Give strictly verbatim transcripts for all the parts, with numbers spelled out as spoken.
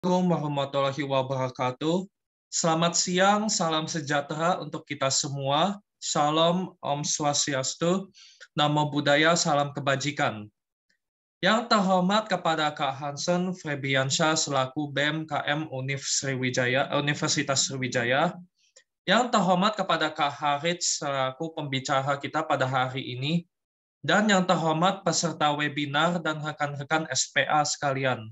Assalamualaikum warahmatullahi wabarakatuh. Selamat siang, salam sejahtera untuk kita semua. Shalom, Om Swastiastu, Namo Buddhaya, salam kebajikan. Yang terhormat kepada Kak Hansen Febiansyah selaku B E M K M Univ Sriwijaya, Universitas Sriwijaya. Yang terhormat kepada Kak Harits selaku pembicara kita pada hari ini. Dan yang terhormat peserta webinar dan rekan-rekan S P A sekalian.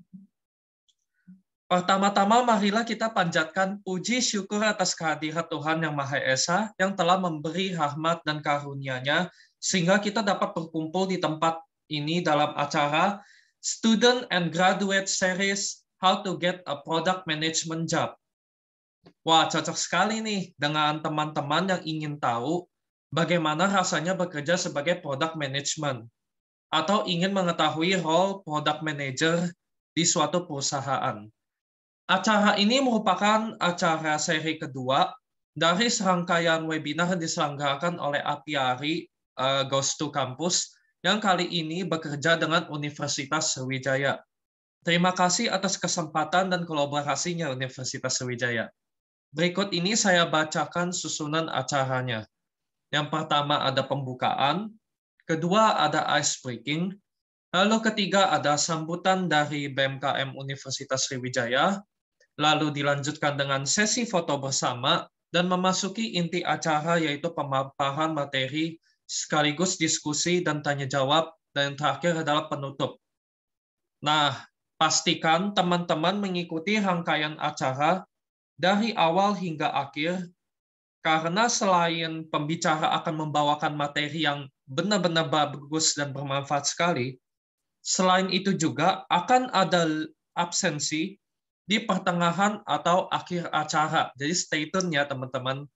Pertama-tama, marilah kita panjatkan puji syukur atas kehadirat Tuhan Yang Maha Esa yang telah memberi rahmat dan karunia-Nya sehingga kita dapat berkumpul di tempat ini dalam acara Student and Graduate Series How to Get a Product Management Job. Wah, cocok sekali nih dengan teman-teman yang ingin tahu bagaimana rasanya bekerja sebagai product management atau ingin mengetahui role product manager di suatu perusahaan. Acara ini merupakan acara seri kedua dari serangkaian webinar yang diselenggarakan oleh Apiari uh, Goes to Campus yang kali ini bekerja dengan Universitas Sriwijaya. Terima kasih atas kesempatan dan kolaborasinya Universitas Sriwijaya. Berikut ini saya bacakan susunan acaranya. Yang pertama ada pembukaan, kedua ada ice breaking, lalu ketiga ada sambutan dari B E M K M Universitas Sriwijaya, lalu dilanjutkan dengan sesi foto bersama, dan memasuki inti acara yaitu pemaparan materi, sekaligus diskusi dan tanya jawab, dan yang terakhir adalah penutup. Nah, pastikan teman-teman mengikuti rangkaian acara dari awal hingga akhir, karena selain pembicara akan membawakan materi yang benar-benar bagus dan bermanfaat sekali, selain itu juga akan ada absensi di pertengahan atau akhir acara. Jadi stay tune ya teman-teman.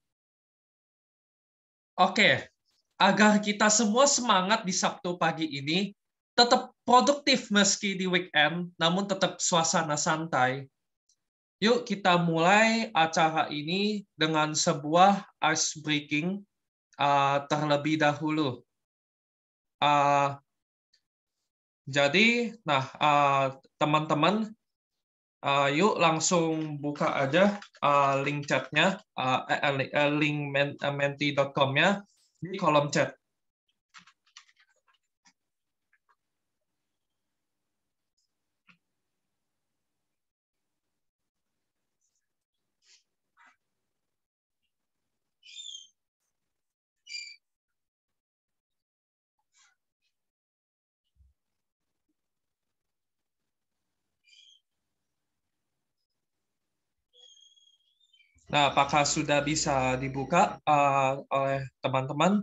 Oke, agar kita semua semangat di Sabtu pagi ini, tetap produktif meski di weekend, namun tetap suasana santai. Yuk kita mulai acara ini dengan sebuah ice breaking uh, terlebih dahulu. Uh, jadi, nah teman-teman, uh, Uh, yuk langsung buka aja uh, link chatnya, uh, uh, link menti dot com-nya di kolom chat. Nah, apakah sudah bisa dibuka uh, oleh teman-teman?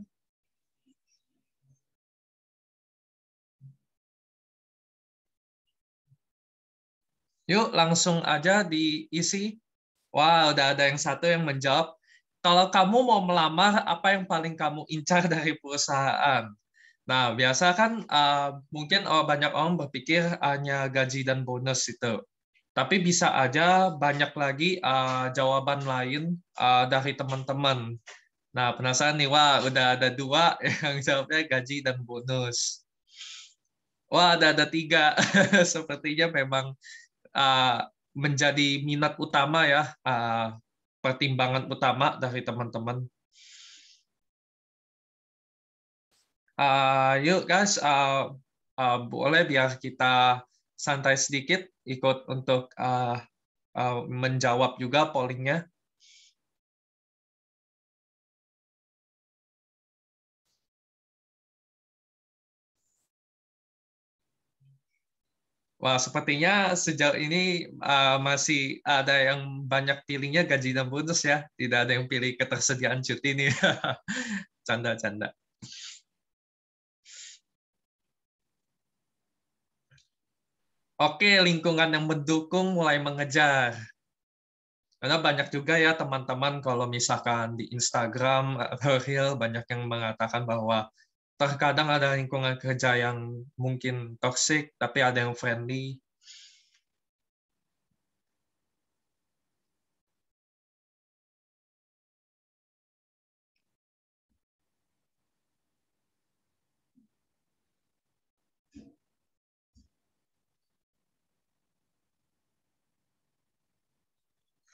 Yuk, langsung aja diisi. Wah, udah ada yang satu yang menjawab. Kalau kamu mau melamar, apa yang paling kamu incar dari perusahaan? Nah, biasa kan uh, mungkin oh, banyak orang berpikir hanya gaji dan bonus itu. Tapi bisa aja banyak lagi uh, jawaban lain uh, dari teman-teman. Nah, penasaran nih, wah udah ada dua yang jawabnya gaji dan bonus. Wah, ada ada tiga. Sepertinya memang uh, menjadi minat utama ya, uh, pertimbangan utama dari teman-teman. Uh, yuk guys, uh, uh, boleh biar kita santai sedikit ikut untuk uh, uh, menjawab juga pollingnya. Wah, sepertinya sejauh ini uh, masih ada yang banyak pilihnya gaji dan bonus ya. Tidak ada yang pilih ketersediaan cuti nih. Canda-canda. Oke, lingkungan yang mendukung mulai mengejar. Karena banyak juga ya teman-teman kalau misalkan di Instagram atau Reel banyak yang mengatakan bahwa terkadang ada lingkungan kerja yang mungkin toxic, tapi ada yang friendly.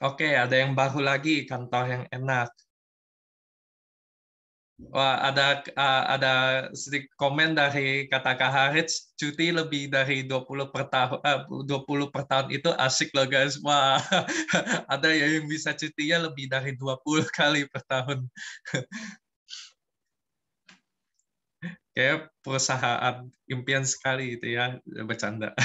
Oke, ada yang baru lagi, kantor yang enak. Wah, ada uh, ada sedikit komen dari kata Kak Harits, cuti lebih dari dua puluh per tahun, uh, dua puluh per tahun itu asik loh guys. Wah, ada ya yang bisa cutinya lebih dari dua puluh kali per tahun. Kayak perusahaan impian sekali itu ya, bercanda.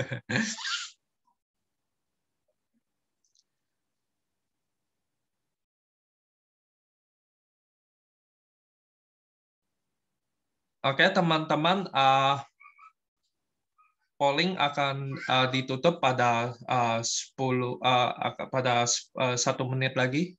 Oke, teman-teman, uh, polling akan uh, ditutup pada uh, sepuluh uh, pada uh, satu menit lagi.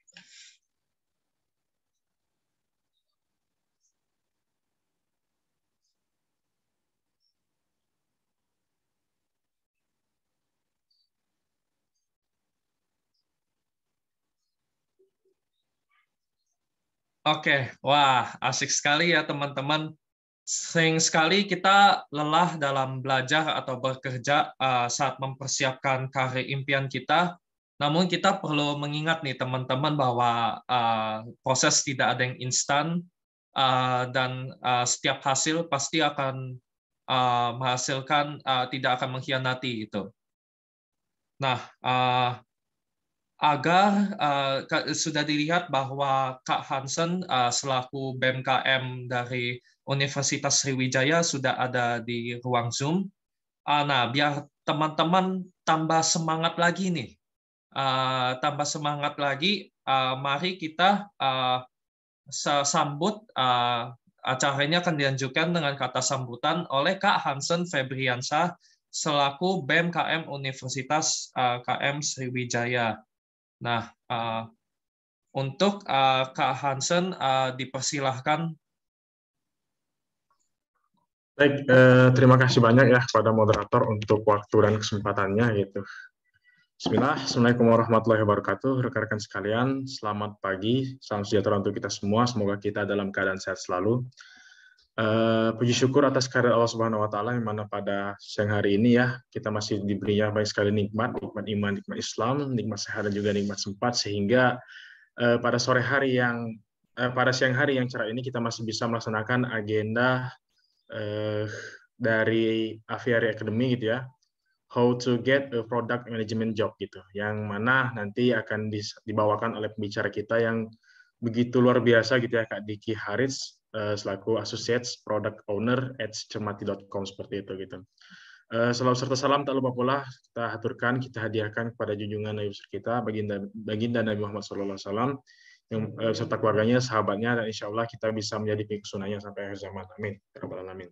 Oke, wah asik sekali ya teman-teman. Sering sekali kita lelah dalam belajar atau bekerja uh, saat mempersiapkan karir impian kita. Namun kita perlu mengingat nih teman-teman bahwa uh, proses tidak ada yang instan uh, dan uh, setiap hasil pasti akan uh, menghasilkan uh, tidak akan mengkhianati itu. Nah, uh, agar uh, sudah dilihat bahwa Kak Hansen uh, selaku B E M K M dari Universitas Sriwijaya sudah ada di ruang Zoom. Uh, nah, biar teman-teman tambah semangat lagi nih, uh, tambah semangat lagi, uh, mari kita uh, sambut uh, acaranya akan dilanjutkan dengan kata sambutan oleh Kak Hansen Febriansyah selaku B E M K M Universitas uh, K M Sriwijaya. Nah, uh, untuk uh, Kak Hansen uh, dipersilahkan. Baik, eh, terima kasih banyak ya kepada moderator untuk waktu dan kesempatannya gitu. Bismillah, Assalamualaikum warahmatullahi wabarakatuh, rekan-rekan sekalian, selamat pagi, salam sejahtera untuk kita semua, semoga kita dalam keadaan sehat selalu. Uh, puji syukur atas kehadirat Allah Subhanahu Wa Taala yang mana pada siang hari ini ya kita masih diberinya banyak sekali nikmat, nikmat iman, nikmat Islam, nikmat sehat dan juga nikmat sempat sehingga uh, pada sore hari yang uh, pada siang hari yang cerah ini kita masih bisa melaksanakan agenda uh, dari Aviary Academy gitu ya, how to get a product management job gitu, yang mana nanti akan dibawakan oleh pembicara kita yang begitu luar biasa gitu ya, Kak Diki Harits selaku Associates Product Owner at cermati dot com seperti itu gitu. Selalu serta salam tak lupa pula kita haturkan, kita hadiahkan kepada junjungan Nabi besar kita, baginda, baginda Nabi Muhammad shallallahu alaihi wasallam, yang beserta keluarganya, sahabatnya, dan insya Allah kita bisa menjadi pengikut sunnahnya sampai akhir zaman. Amin. Alamin.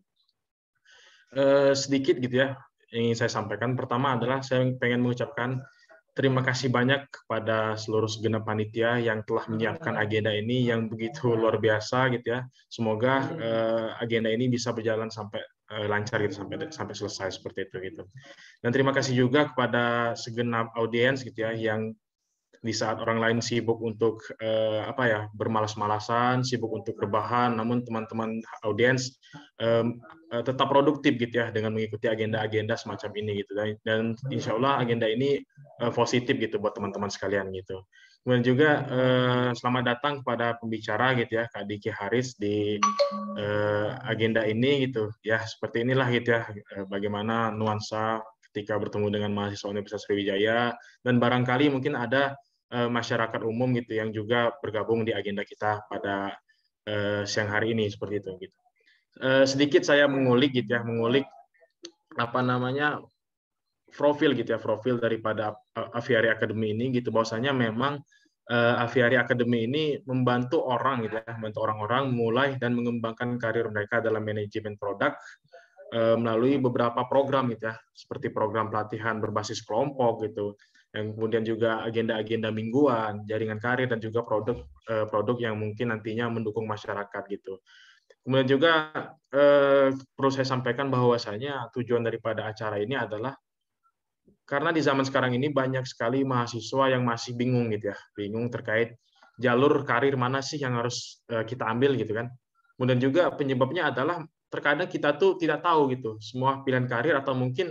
Sedikit gitu ya yang ingin saya sampaikan. Pertama adalah saya pengen mengucapkan terima kasih banyak kepada seluruh segenap panitia yang telah menyiapkan agenda ini yang begitu luar biasa gitu ya. Semoga uh, agenda ini bisa berjalan sampai uh, lancar gitu sampai sampai selesai seperti itu gitu. Dan terima kasih juga kepada segenap audiens gitu ya yang di saat orang lain sibuk untuk uh, apa ya bermalas-malasan, sibuk untuk rebahan, namun teman-teman audiens um, uh, tetap produktif gitu ya dengan mengikuti agenda-agenda semacam ini gitu, dan, dan insya Allah agenda ini uh, positif gitu buat teman-teman sekalian gitu. Kemudian juga uh, selamat datang kepada pembicara gitu ya, Kak Diki Haris di uh, agenda ini gitu ya, seperti inilah gitu ya uh, bagaimana nuansa ketika bertemu dengan mahasiswa Universitas Sriwijaya, dan barangkali mungkin ada masyarakat umum gitu yang juga bergabung di agenda kita pada uh, siang hari ini seperti itu gitu. Uh, sedikit saya mengulik gitu ya, mengulik apa namanya profil gitu ya, profil daripada Aviary Academy ini gitu, bahwasanya memang uh, Aviary Academy ini membantu orang gitu ya, membantu orang-orang mulai dan mengembangkan karir mereka dalam manajemen produk uh, melalui beberapa program gitu ya, seperti program pelatihan berbasis kelompok gitu, yang kemudian juga agenda-agenda mingguan, jaringan karir, dan juga produk-produk yang mungkin nantinya mendukung masyarakat gitu. Kemudian juga eh, perlu saya sampaikan bahwasanya tujuan daripada acara ini adalah karena di zaman sekarang ini banyak sekali mahasiswa yang masih bingung gitu ya, bingung terkait jalur karir mana sih yang harus eh, kita ambil gitu kan. Kemudian juga penyebabnya adalah terkadang kita tuh tidak tahu gitu semua pilihan karir, atau mungkin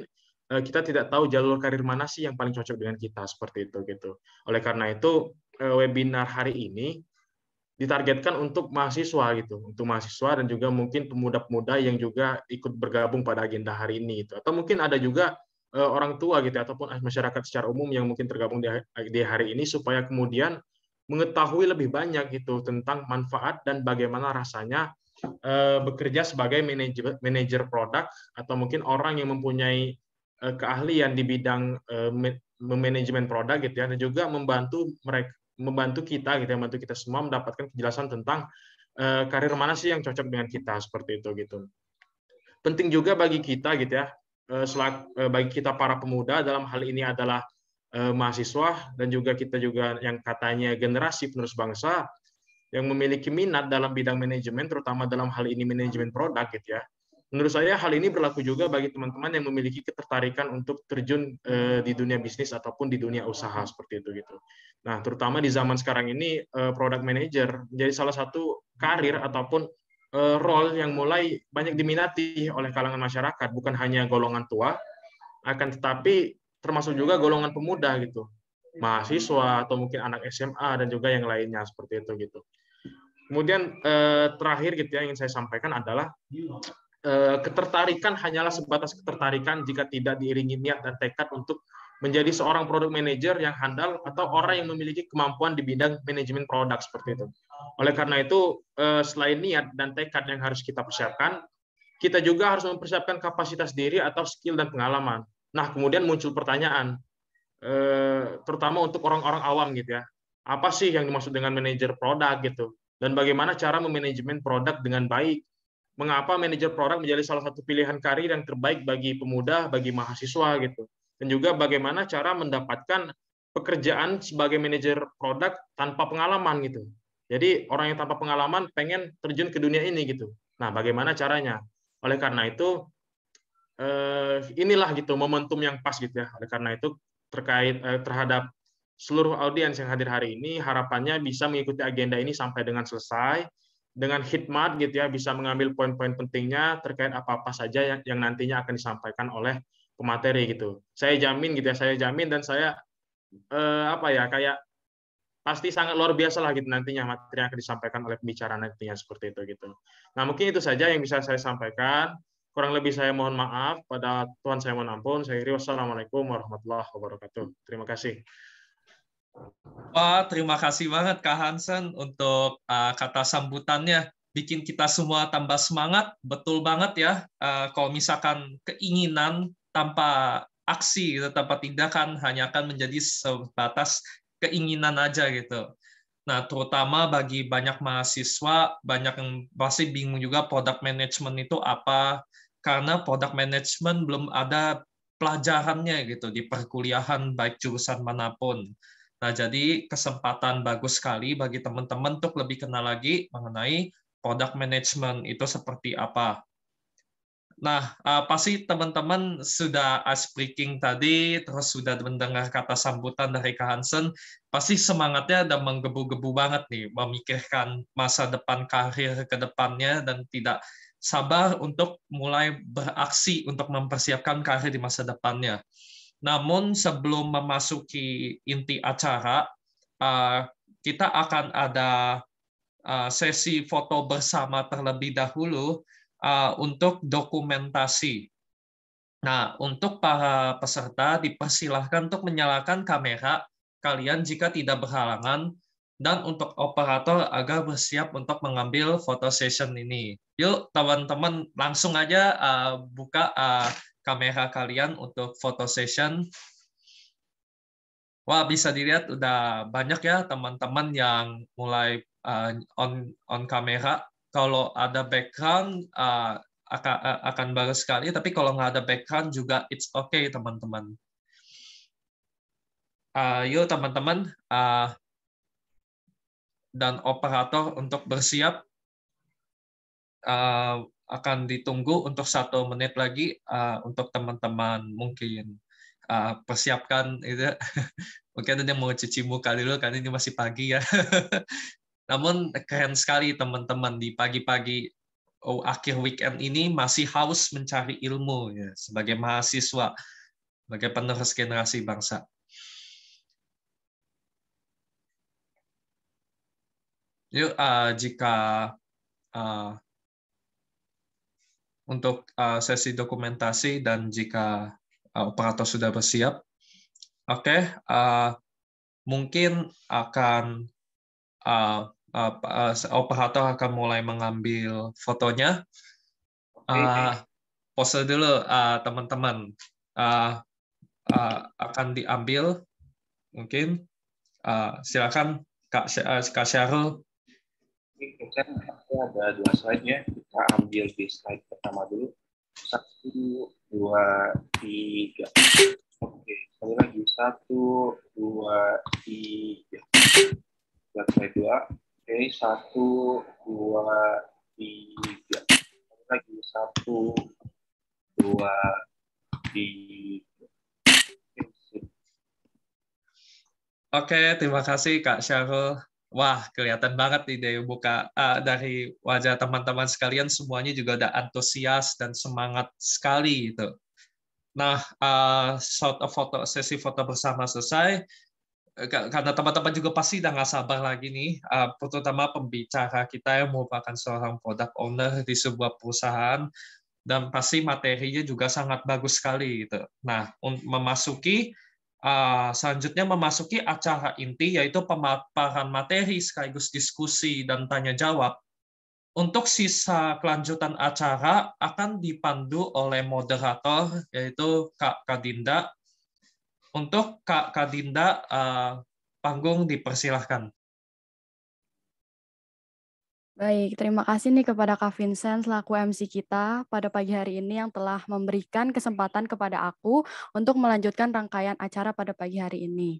kita tidak tahu jalur karir mana sih yang paling cocok dengan kita, seperti itu gitu. Oleh karena itu webinar hari ini ditargetkan untuk mahasiswa gitu, untuk mahasiswa dan juga mungkin pemuda-pemuda yang juga ikut bergabung pada agenda hari ini gitu. Atau mungkin ada juga uh, orang tua gitu ataupun masyarakat secara umum yang mungkin tergabung di, di hari ini supaya kemudian mengetahui lebih banyak gitu tentang manfaat dan bagaimana rasanya uh, bekerja sebagai manajer manajer produk atau mungkin orang yang mempunyai uh, keahlian di bidang uh, manajemen produk gitu ya, dan juga membantu mereka membantu kita gitu ya, membantu kita semua mendapatkan kejelasan tentang uh, karir mana sih yang cocok dengan kita, seperti itu gitu. Penting juga bagi kita gitu ya, uh, selak, uh, bagi kita para pemuda dalam hal ini adalah uh, mahasiswa dan juga kita juga yang katanya generasi penerus bangsa yang memiliki minat dalam bidang manajemen, terutama dalam hal ini manajemen produk gitu ya. Menurut saya hal ini berlaku juga bagi teman-teman yang memiliki ketertarikan untuk terjun eh, di dunia bisnis ataupun di dunia usaha, seperti itu gitu. Nah, terutama di zaman sekarang ini eh, product manager menjadi salah satu karir ataupun eh, role yang mulai banyak diminati oleh kalangan masyarakat, bukan hanya golongan tua, akan tetapi termasuk juga golongan pemuda gitu, mahasiswa atau mungkin anak S M A dan juga yang lainnya, seperti itu gitu. Kemudian eh, terakhir gitu ya ingin saya sampaikan adalah ketertarikan hanyalah sebatas ketertarikan jika tidak diiringi niat dan tekad untuk menjadi seorang product manager yang handal atau orang yang memiliki kemampuan di bidang manajemen produk, seperti itu. Oleh karena itu, selain niat dan tekad yang harus kita persiapkan, kita juga harus mempersiapkan kapasitas diri atau skill dan pengalaman. Nah, kemudian muncul pertanyaan, terutama untuk orang-orang awam gitu ya, apa sih yang dimaksud dengan manajer produk gitu, dan bagaimana cara memanajemen produk dengan baik. Mengapa manajer produk menjadi salah satu pilihan karir yang terbaik bagi pemuda, bagi mahasiswa gitu. Dan juga bagaimana cara mendapatkan pekerjaan sebagai manajer produk tanpa pengalaman gitu. Jadi orang yang tanpa pengalaman pengen terjun ke dunia ini gitu. Nah, bagaimana caranya? Oleh karena itu eh, inilah gitu momentum yang pas gitu ya. Oleh karena itu terkait eh, terhadap seluruh audiens yang hadir hari ini, harapannya bisa mengikuti agenda ini sampai dengan selesai dengan hikmat gitu ya, bisa mengambil poin-poin pentingnya terkait apa-apa saja yang, yang nantinya akan disampaikan oleh pemateri gitu. Saya jamin gitu ya, saya jamin dan saya eh, apa ya kayak pasti sangat luar biasa lah gitu nantinya materi yang akan disampaikan oleh pembicara nantinya, seperti itu gitu. Nah, mungkin itu saja yang bisa saya sampaikan. Kurang lebih saya mohon maaf, pada Tuhan saya mohon ampun. Saya akhiri, wassalamualaikum warahmatullahi wabarakatuh. Terima kasih. Wah, terima kasih banget Kak Hansen untuk uh, kata sambutannya. Bikin kita semua tambah semangat. Betul banget ya, uh, kalau misalkan keinginan tanpa aksi, gitu, tanpa tindakan, hanya akan menjadi sebatas keinginan aja gitu. Nah, terutama bagi banyak mahasiswa, banyak yang pasti bingung juga product management itu apa, karena product management belum ada pelajarannya gitu di perkuliahan, baik jurusan manapun. Nah, jadi kesempatan bagus sekali bagi teman-teman untuk lebih kenal lagi mengenai product management itu seperti apa. Nah, pasti teman-teman sudah speaking tadi, terus sudah mendengar kata sambutan dari Kak Hansen, pasti semangatnya udah menggebu-gebu banget nih, memikirkan masa depan karir ke depannya dan tidak sabar untuk mulai beraksi untuk mempersiapkan karir di masa depannya. Namun sebelum memasuki inti acara, kita akan ada sesi foto bersama terlebih dahulu untuk dokumentasi. Nah, untuk para peserta dipersilahkan untuk menyalakan kamera kalian jika tidak berhalangan, dan untuk operator agar bersiap untuk mengambil foto session ini. Yuk teman-teman langsung aja buka kamera kalian untuk foto session. Wah, bisa dilihat udah banyak ya teman-teman yang mulai uh, on on kamera. Kalau ada background uh, akan akan bagus sekali, tapi kalau nggak ada background juga it's okay teman-teman. Uh, yuk teman-teman uh, dan operator untuk bersiap. Uh, akan ditunggu untuk satu menit lagi uh, untuk teman-teman mungkin uh, persiapkan itu. Mungkin ada yang mau cuci muka dulu karena ini masih pagi ya. Namun keren sekali teman-teman di pagi-pagi oh, akhir weekend ini masih haus mencari ilmu ya sebagai mahasiswa. sebagai penerus generasi bangsa. Yuk, uh, jika uh, untuk uh, sesi dokumentasi dan jika uh, operator sudah bersiap, oke, okay, uh, mungkin akan uh, uh, uh, operator akan mulai mengambil fotonya. Uh, pose dulu uh, teman-teman. Uh, uh, akan diambil, mungkin uh, silakan Kak, uh, Kak Syarul. Kan ada dua slide ya, kita ambil di slide pertama dulu. Satu, dua, tiga. Oke, sekali lagi. Satu, dua, tiga. Lihat slide dua. Oke, satu, dua, tiga. Sekali lagi. Satu, dua, tiga. Oke, terima kasih Kak Syarul. Wah, kelihatan banget nih dari buka uh, dari wajah teman-teman sekalian, semuanya juga udah antusias dan semangat sekali itu. Nah, uh, foto sesi foto bersama selesai, karena teman-teman juga pasti udah nggak sabar lagi nih, uh, terutama pembicara kita yang merupakan seorang product owner di sebuah perusahaan, dan pasti materinya juga sangat bagus sekali gitu. Nah, untuk memasuki Uh, selanjutnya memasuki acara inti, yaitu pemaparan materi sekaligus diskusi dan tanya jawab. Untuk sisa kelanjutan acara akan dipandu oleh moderator, yaitu Kak Kadinda. Untuk Kak Kadinda, uh, panggung dipersilahkan. Baik, terima kasih nih kepada Kak Vincent selaku M C kita pada pagi hari ini yang telah memberikan kesempatan kepada aku untuk melanjutkan rangkaian acara pada pagi hari ini.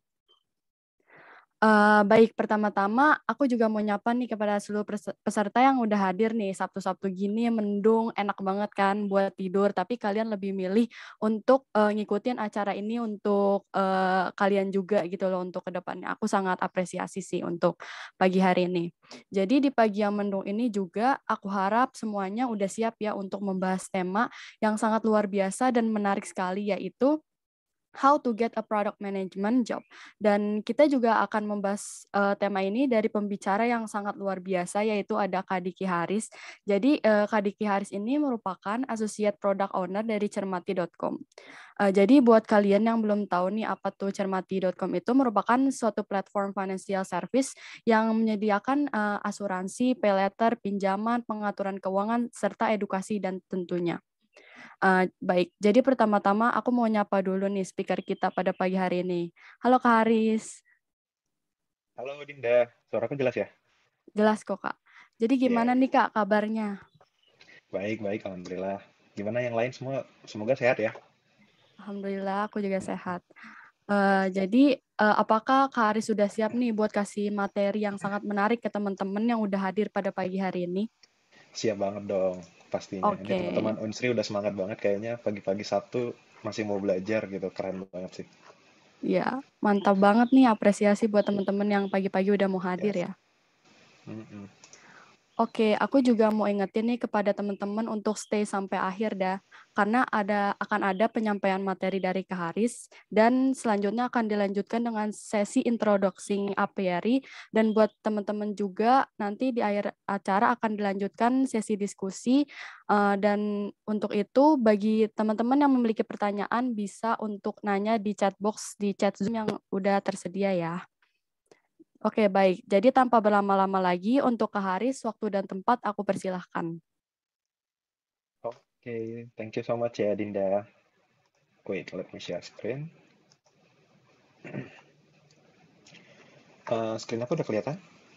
Uh, baik, pertama-tama aku juga mau nyapa nih kepada seluruh peserta yang udah hadir nih. Sabtu-Sabtu gini mendung, enak banget kan buat tidur, tapi kalian lebih milih untuk uh, ngikutin acara ini untuk uh, kalian juga gitu loh untuk kedepannya. Aku sangat apresiasi sih untuk pagi hari ini. Jadi di pagi yang mendung ini juga aku harap semuanya udah siap ya untuk membahas tema yang sangat luar biasa dan menarik sekali, yaitu how to get a product management job. Dan kita juga akan membahas uh, tema ini dari pembicara yang sangat luar biasa, yaitu ada Kak Diki Haris. Jadi uh, Kak Diki Haris ini merupakan Associate Product Owner dari Cermati dot com. Uh, jadi buat kalian yang belum tahu nih apa tuh Cermati dot com, itu merupakan suatu platform financial service yang menyediakan uh, asuransi, pay letter, pinjaman, pengaturan keuangan, serta edukasi dan tentunya. Uh, baik, jadi pertama-tama aku mau nyapa dulu nih speaker kita pada pagi hari ini. Halo Kak Haris. Halo Dinda, suaraku jelas ya? Jelas kok Kak. Jadi gimana yeah. nih Kak kabarnya? Baik, baik, alhamdulillah. Gimana yang lain semua? Semoga sehat ya? Alhamdulillah, aku juga sehat. Uh, jadi uh, apakah Kak Haris sudah siap nih buat kasih materi yang sangat menarik ke teman-teman yang udah hadir pada pagi hari ini? Siap banget dong. Pastinya. Okay. Ini teman-teman Unsri udah semangat banget kayaknya pagi-pagi Sabtu masih mau belajar gitu. Keren banget sih. Ya, mantap banget nih, apresiasi buat teman-teman yang pagi-pagi udah mau hadir yes. ya. Mm-mm. Oke, aku juga mau ingetin nih kepada teman-teman untuk stay sampai akhir dah. Karena ada akan ada penyampaian materi dari Kak Haris, dan selanjutnya akan dilanjutkan dengan sesi introduksi A P R I, dan buat teman-teman juga nanti di akhir acara akan dilanjutkan sesi diskusi, uh, dan untuk itu bagi teman-teman yang memiliki pertanyaan bisa untuk nanya di chat box di chat Zoom yang udah tersedia ya. Oke, baik. Jadi tanpa berlama-lama lagi, untuk Kak Haris, waktu dan tempat aku persilahkan. Oke, thank you so much ya, Dinda. Wait, let me share screen. Uh, screen aku udah kelihatan?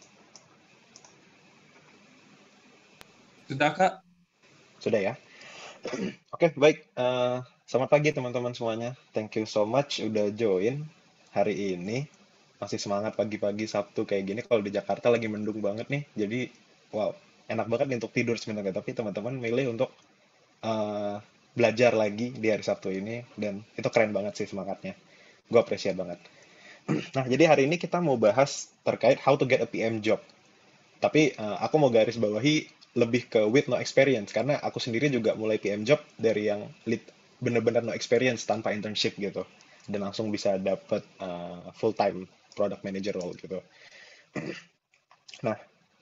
Sudah, Kak? Sudah ya? Oke, baik. Uh, selamat pagi teman-teman semuanya. Thank you so much udah join hari ini. Masih semangat pagi-pagi Sabtu kayak gini. Kalau di Jakarta lagi mendung banget nih. Jadi, wow, enak banget nih untuk tidur sebenarnya. Tapi teman-teman milih untuk uh, belajar lagi di hari Sabtu ini. Dan itu keren banget sih semangatnya. Gue appreciate banget. Nah, jadi hari ini kita mau bahas terkait how to get a P M job. Tapi uh, aku mau garis bawahi lebih ke with no experience. Karena aku sendiri juga mulai P M job dari yang lead bener-bener no experience tanpa internship gitu, dan langsung bisa dapet uh, full time product manager role gitu. Nah,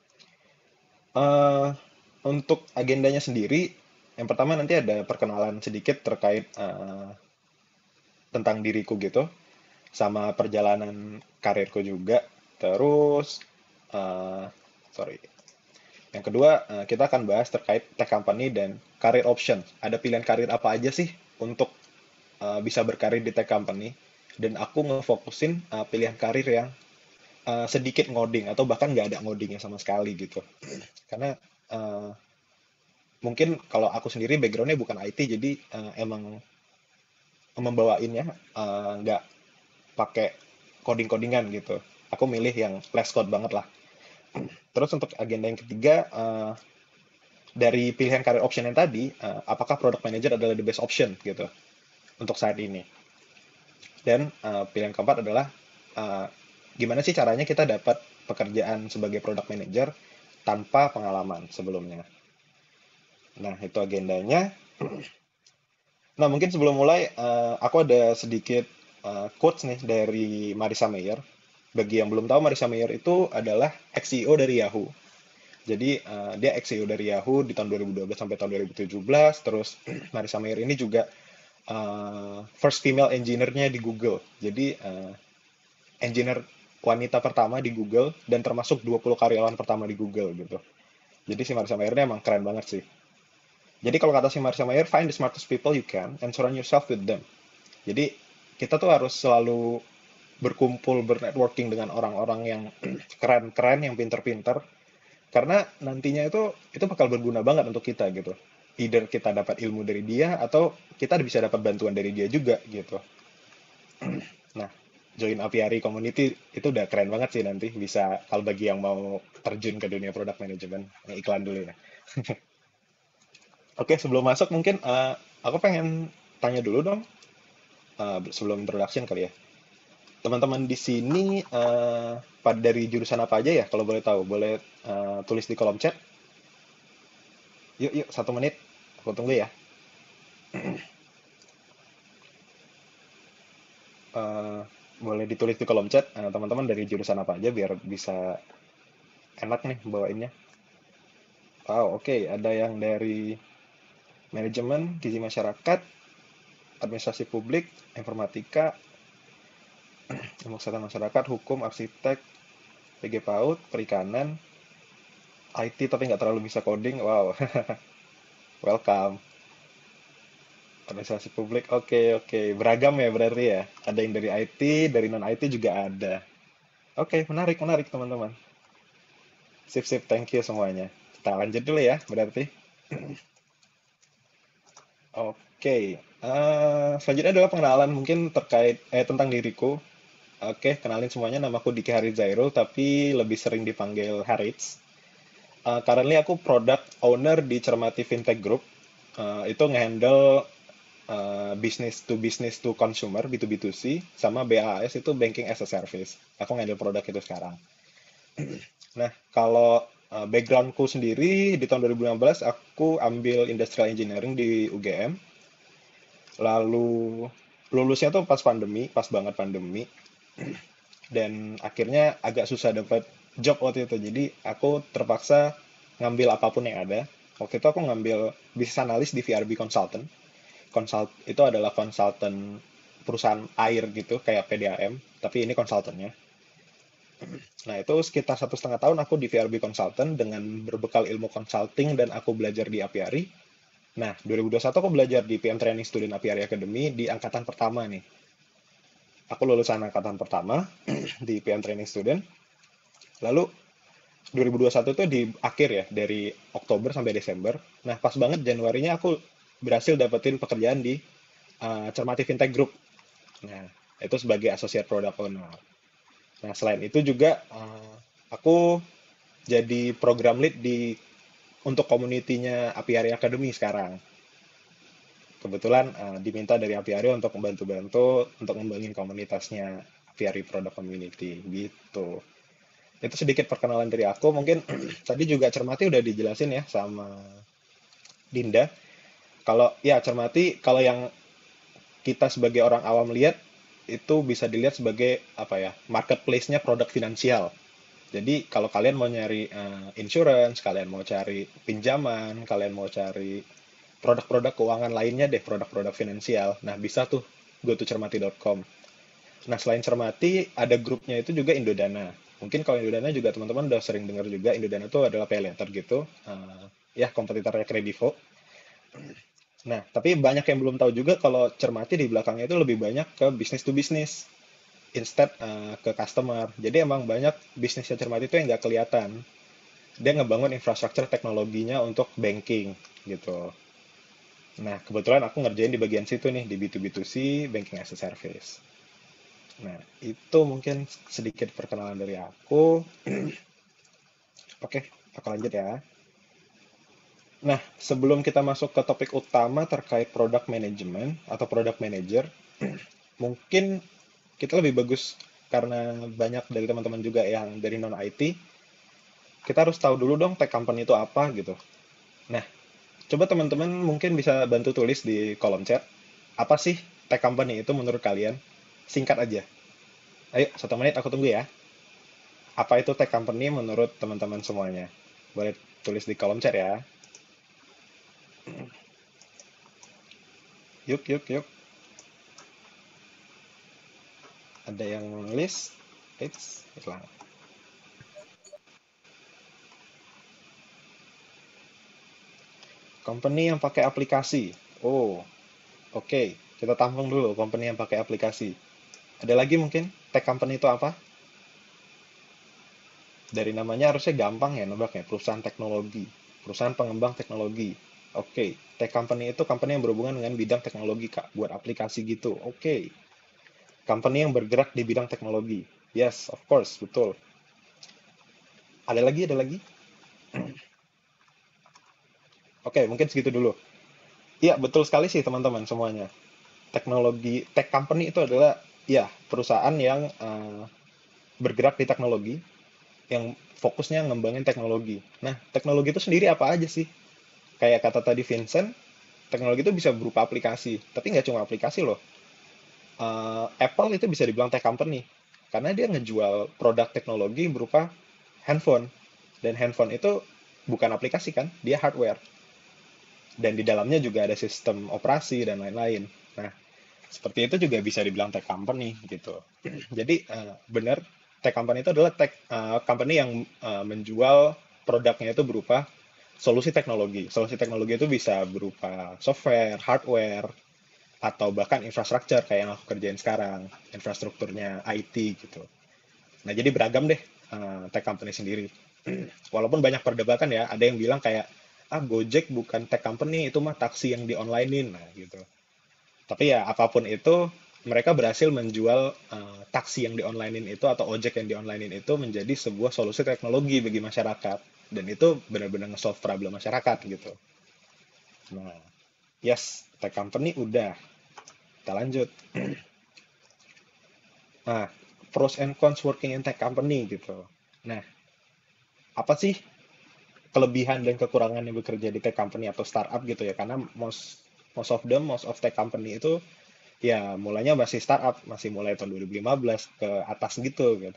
uh, untuk agendanya sendiri, yang pertama nanti ada perkenalan sedikit terkait uh, tentang diriku gitu, sama perjalanan karirku juga. Terus, uh, sorry, yang kedua, uh, kita akan bahas terkait tech company dan career option. Ada pilihan karir apa aja sih untuk uh, bisa berkarir di tech company? Dan aku ngefokusin uh, pilihan karir yang uh, sedikit ngoding atau bahkan nggak ada ngodingnya sama sekali gitu. Karena uh, mungkin kalau aku sendiri backgroundnya bukan I T, jadi uh, emang membawainnya uh, nggak pakai coding-codingan gitu. Aku milih yang less code banget lah. Terus untuk agenda yang ketiga, uh, dari pilihan career option yang tadi, uh, apakah product manager adalah the best option gitu untuk saat ini. Dan uh, pilihan keempat adalah uh, gimana sih caranya kita dapat pekerjaan sebagai product manager tanpa pengalaman sebelumnya. Nah, itu agendanya. Nah, mungkin sebelum mulai, uh, aku ada sedikit uh, quotes nih dari Marissa Mayer. Bagi yang belum tahu, Marissa Mayer itu adalah ex-C E O dari Yahoo. Jadi, uh, dia ex-C E O dari Yahoo di tahun dua ribu dua belas sampai tahun dua ribu tujuh belas. Terus, Marissa Mayer ini juga uh, first female engineer-nya di Google. Jadi, uh, engineer wanita pertama di Google dan termasuk dua puluh karyawan pertama di Google gitu. Jadi, si Marissa Mayer ini emang keren banget sih. Jadi kalau kata si Marissa Mayer, find the smartest people you can and surround yourself with them. Jadi kita tuh harus selalu berkumpul, bernetworking dengan orang-orang yang keren-keren, yang pinter-pinter. Karena nantinya itu itu bakal berguna banget untuk kita gitu. Either kita dapat ilmu dari dia atau kita bisa dapat bantuan dari dia juga gitu. Nah, join Apiari Community itu udah keren banget sih nanti. Bisa kalau bagi yang mau terjun ke dunia product management. Yang iklan dulu ya. Oke, sebelum masuk mungkin uh, aku pengen tanya dulu dong, uh, sebelum introduction kali ya. Teman-teman di sini uh, pada dari jurusan apa aja ya? Kalau boleh tahu, boleh uh, tulis di kolom chat. Yuk, yuk, satu menit. Aku tunggu ya. Uh, boleh ditulis di kolom chat, uh, teman-teman dari jurusan apa aja biar bisa enak nih bawainnya. Wow, oke. Okay. Ada yang dari manajemen, gizi masyarakat, administrasi publik, informatika, ilmu kesehatan masyarakat, hukum, arsitek, P G PAUD, perikanan, I T tapi nggak terlalu bisa coding. Wow, welcome. Administrasi publik, oke okay, oke, okay. Beragam ya berarti ya. Ada yang dari I T, dari non I T juga ada. Oke, okay, menarik menarik teman-teman. Sip sip, thank you semuanya. Kita lanjut dulu ya berarti. Oke, okay. uh, selanjutnya adalah pengenalan mungkin terkait eh tentang diriku. Oke, okay, kenalin semuanya, namaku Diki Harid Zairul, tapi lebih sering dipanggil Harits. Uh, currently aku product owner di Cermati Fintech Group. Uh, itu ngehandle uh, business to business to consumer, B to B to C, sama B A S itu Banking as a Service. Aku ngehandle produk itu sekarang. Nah, kalau Uh, backgroundku sendiri di tahun dua ribu lima belas aku ambil Industrial Engineering di U G M. Lalu lulusnya tuh pas pandemi, pas banget pandemi. Dan akhirnya agak susah dapat job waktu itu. Jadi aku terpaksa ngambil apapun yang ada. Waktu itu aku ngambil business analyst di V R B Consultant. Consult itu adalah konsultan perusahaan air gitu, kayak P D A M, tapi ini konsultannya. Nah, itu sekitar satu setengah tahun aku di V R B Consultant dengan berbekal ilmu consulting dan aku belajar di Apiari. Nah, dua ribu dua puluh satu aku belajar di P M Training Student Apiari Academy di angkatan pertama nih. Aku lulusan angkatan pertama di P M Training Student. Lalu, dua ribu dua puluh satu itu di akhir ya, dari Oktober sampai Desember. Nah, pas banget Januarinya aku berhasil dapetin pekerjaan di uh, Cermati Fintech Group. Nah, itu sebagai Associate Product Owner. Nah, selain itu juga uh, aku jadi program lead di untuk community-nya Apiari Academy sekarang. Kebetulan uh, diminta dari Apiari untuk membantu-bantu untuk membangun komunitasnya Apiari Product Community gitu. Itu sedikit perkenalan dari aku. Mungkin tadi juga Cermati udah dijelasin ya sama Dinda. Kalau ya Cermati, kalau yang kita sebagai orang awam lihat, itu bisa dilihat sebagai apa ya, marketplace-nya produk finansial. Jadi kalau kalian mau nyari uh, insurance, kalian mau cari pinjaman, kalian mau cari produk-produk keuangan lainnya deh, produk-produk finansial. Nah, bisa tuh go to cermati dot com. Nah, selain Cermati, ada grupnya itu juga Indodana. Mungkin kalau Indodana juga teman-teman udah sering dengar juga, Indodana itu adalah pay later gitu. Uh, ya, kompetitornya Kredivo. Nah, tapi banyak yang belum tahu juga kalau Cermati di belakangnya itu lebih banyak ke business to business, instead uh, ke customer. Jadi emang banyak bisnisnya Cermati itu yang nggak kelihatan. Dia ngebangun infrastruktur teknologinya untuk banking gitu. Nah, kebetulan aku ngerjain di bagian situ nih, di B to B to C, Banking as a Service. Nah, itu mungkin sedikit perkenalan dari aku. Oke, aku lanjut ya. Nah, sebelum kita masuk ke topik utama terkait product management atau product manager, mungkin kita lebih bagus karena banyak dari teman-teman juga yang dari non-I T, kita harus tahu dulu dong tech company itu apa gitu. Nah, coba teman-teman mungkin bisa bantu tulis di kolom chat, apa sih tech company itu menurut kalian? Singkat aja. Ayo, satu menit aku tunggu ya. Apa itu tech company menurut teman-teman semuanya? Boleh tulis di kolom chat ya. Yuk, yuk, yuk. Ada yang nulis? It's hilang. Company yang pakai aplikasi. Oh, oke. Okay. Kita tampung dulu company yang pakai aplikasi. Ada lagi mungkin? Tech company itu apa? Dari namanya harusnya gampang ya nebaknya. Perusahaan teknologi. Perusahaan pengembang teknologi. Oke. Okay. Tech company itu company yang berhubungan dengan bidang teknologi, Kak. Buat aplikasi gitu. Oke. Okay. Company yang bergerak di bidang teknologi. Yes, of course. Betul. Ada lagi? Ada lagi? Oke, okay, mungkin segitu dulu. Iya, betul sekali sih teman-teman semuanya. Teknologi, tech company itu adalah ya perusahaan yang uh, bergerak di teknologi, yang fokusnya ngembangin teknologi. Nah, teknologi itu sendiri apa aja sih? Kayak kata tadi Vincent, teknologi itu bisa berupa aplikasi, tapi nggak cuma aplikasi loh. Uh, Apple itu bisa dibilang tech company, karena dia ngejual produk teknologi berupa handphone. Dan handphone itu bukan aplikasi kan, dia hardware. Dan di dalamnya juga ada sistem operasi dan lain-lain. Nah, seperti itu juga bisa dibilang tech company gitu. Jadi uh, benar, tech company itu adalah tech uh, company yang uh, menjual produknya itu berupa solusi teknologi. Solusi teknologi itu bisa berupa software, hardware, atau bahkan infrastruktur kayak yang aku kerjain sekarang, infrastrukturnya I T gitu. Nah, jadi beragam deh uh, tech company sendiri. Walaupun banyak perdebatan ya, ada yang bilang kayak ah Gojek bukan tech company, itu mah taksi yang di onlinein, nah gitu. Tapi ya apapun itu, mereka berhasil menjual uh, taksi yang di onlinein itu atau ojek yang di onlinein itu menjadi sebuah solusi teknologi bagi masyarakat, dan itu benar-benar nge-solve problem masyarakat gitu. Nah, yes, tech company udah. Kita lanjut. Nah, pros and cons working in tech company gitu. Nah, apa sih kelebihan dan kekurangan yang bekerja di tech company atau startup gitu ya? Karena most most of them, most of tech company itu ya mulanya masih startup, masih mulai tahun dua ribu lima belas ke atas gitu gitu.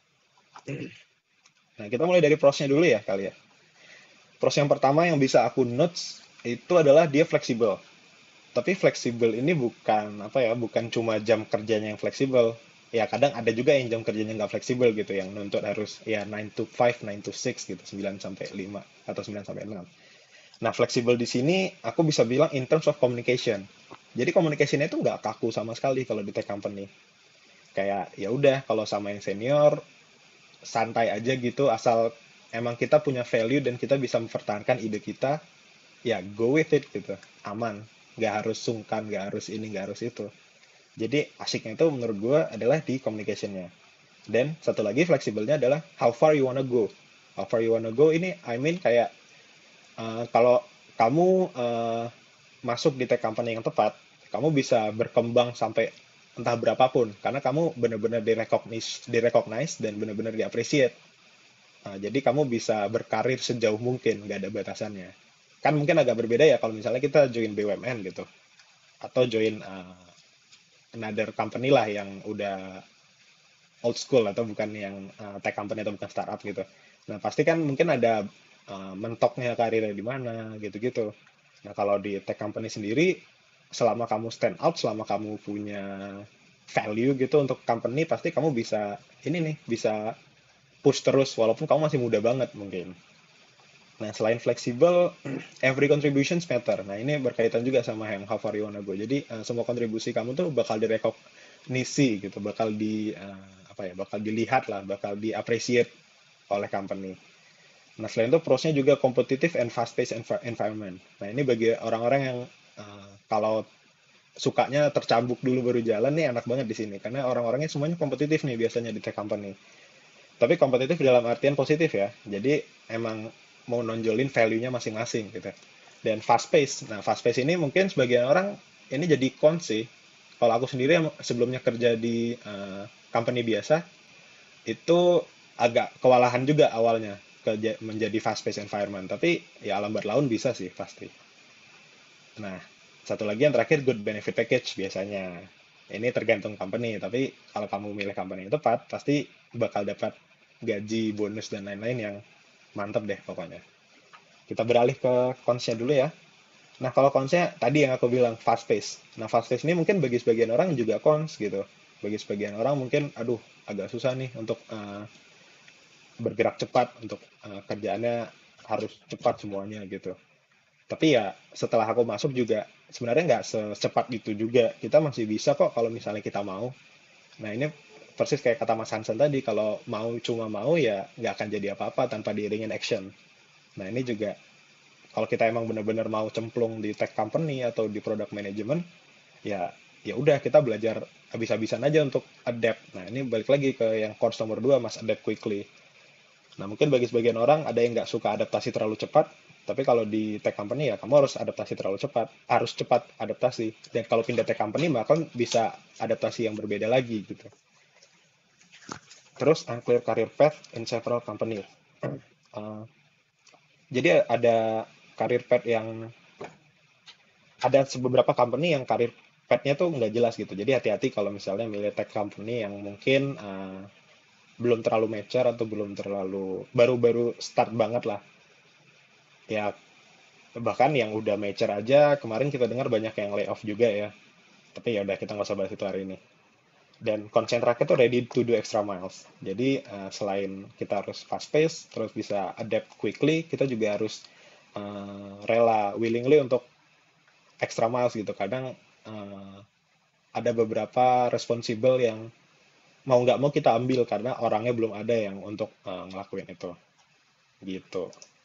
Nah, kita mulai dari prosnya dulu ya kali ya. Pros yang pertama yang bisa aku notes itu adalah dia fleksibel. Tapi fleksibel ini bukan apa ya, bukan cuma jam kerjanya yang fleksibel. Ya kadang ada juga yang jam kerjanya nggak fleksibel gitu, yang nuntut harus ya nine to five, nine to six gitu, sembilan sampai lima atau sembilan sampai enam. Nah, fleksibel di sini aku bisa bilang in terms of communication. Jadi communication-nya itu nggak kaku sama sekali kalau di tech company. Kayak ya udah kalau sama yang senior santai aja gitu, asal emang kita punya value dan kita bisa mempertahankan ide kita, ya go with it gitu, aman. Nggak harus sungkan, nggak harus ini, nggak harus itu. Jadi asiknya itu menurut gue adalah di communication-nya. Dan satu lagi fleksibelnya adalah how far you wanna go. How far you wanna go ini I mean kayak uh, kalau kamu uh, masuk di tech company yang tepat, kamu bisa berkembang sampai entah berapapun karena kamu benar-benar direcognize, direcognize dan benar-benar di-appreciate. Nah, jadi kamu bisa berkarir sejauh mungkin, nggak ada batasannya. Kan mungkin agak berbeda ya kalau misalnya kita join B U M N gitu, atau join uh, another company lah yang udah old school atau bukan yang uh, tech company atau bukan startup gitu. Nah, pasti kan mungkin ada uh, mentoknya karirnya di mana gitu-gitu. Nah, kalau di tech company sendiri, selama kamu stand out, selama kamu punya value gitu untuk company, pasti kamu bisa ini nih, bisa push terus walaupun kamu masih muda banget mungkin. Nah, selain fleksibel, every contributions matter. Nah, ini berkaitan juga sama yang how far you wanna go. Jadi, uh, semua kontribusi kamu tuh bakal direkognisi gitu, bakal di uh, apa ya, bakal dilihat lah, bakal di-appreciate oleh company. Nah, selain itu pros-nya juga competitive and fast-paced envi- environment. Nah, ini bagi orang-orang yang uh, kalau sukanya tercambuk dulu baru jalan nih enak banget di sini karena orang-orangnya semuanya kompetitif nih biasanya di tech company. Tapi kompetitif dalam artian positif ya. Jadi emang mau nonjolin value-nya masing-masing gitu. Dan fast pace. Nah, fast pace ini mungkin sebagian orang ini jadi cons sih. Kalau aku sendiri yang sebelumnya kerja di uh, company biasa, itu agak kewalahan juga awalnya ke menjadi fast pace environment. Tapi ya lambat laun bisa sih pasti. Nah, satu lagi yang terakhir good benefit package biasanya. Ini tergantung company, tapi kalau kamu milih company yang tepat, pasti bakal dapat gaji, bonus, dan lain-lain yang mantep deh pokoknya. Kita beralih ke cons-nya dulu ya. Nah, kalau cons-nya tadi yang aku bilang fast pace. Nah, fast pace ini mungkin bagi sebagian orang juga cons gitu. Bagi sebagian orang mungkin, aduh, agak susah nih untuk uh, bergerak cepat, untuk uh, kerjaannya harus cepat semuanya gitu. Tapi ya setelah aku masuk juga sebenarnya nggak secepat itu juga. Kita masih bisa kok kalau misalnya kita mau. Nah, ini persis kayak kata Mas Hansen tadi, kalau mau cuma mau ya nggak akan jadi apa-apa tanpa diiringin action. Nah, ini juga kalau kita emang benar-benar mau cemplung di tech company atau di product management, ya ya udah kita belajar habis-habisan aja untuk adapt. Nah, ini balik lagi ke yang course nomor dua, Mas, adapt quickly. Nah, mungkin bagi sebagian orang ada yang nggak suka adaptasi terlalu cepat, tapi kalau di tech company ya kamu harus adaptasi terlalu cepat, harus cepat adaptasi. Dan kalau pindah tech company maka bisa adaptasi yang berbeda lagi gitu. Terus unclear career path in several company. Uh, jadi ada career path yang ada beberapa company yang career path-nya tuh nggak jelas gitu. Jadi hati-hati kalau misalnya milih tech company yang mungkin uh, belum terlalu mature atau belum terlalu baru-baru start banget lah. Ya bahkan yang udah mature aja kemarin kita dengar banyak yang layoff juga ya. Tapi ya udah kita nggak usah bahas itu hari ini. Dan konsentraknya tuh ready to do extra miles. Jadi uh, selain kita harus fast pace, terus bisa adapt quickly, kita juga harus uh, rela willingly untuk extra miles gitu. Kadang uh, ada beberapa responsible yang mau nggak mau kita ambil karena orangnya belum ada yang untuk uh, ngelakuin itu. Gitu.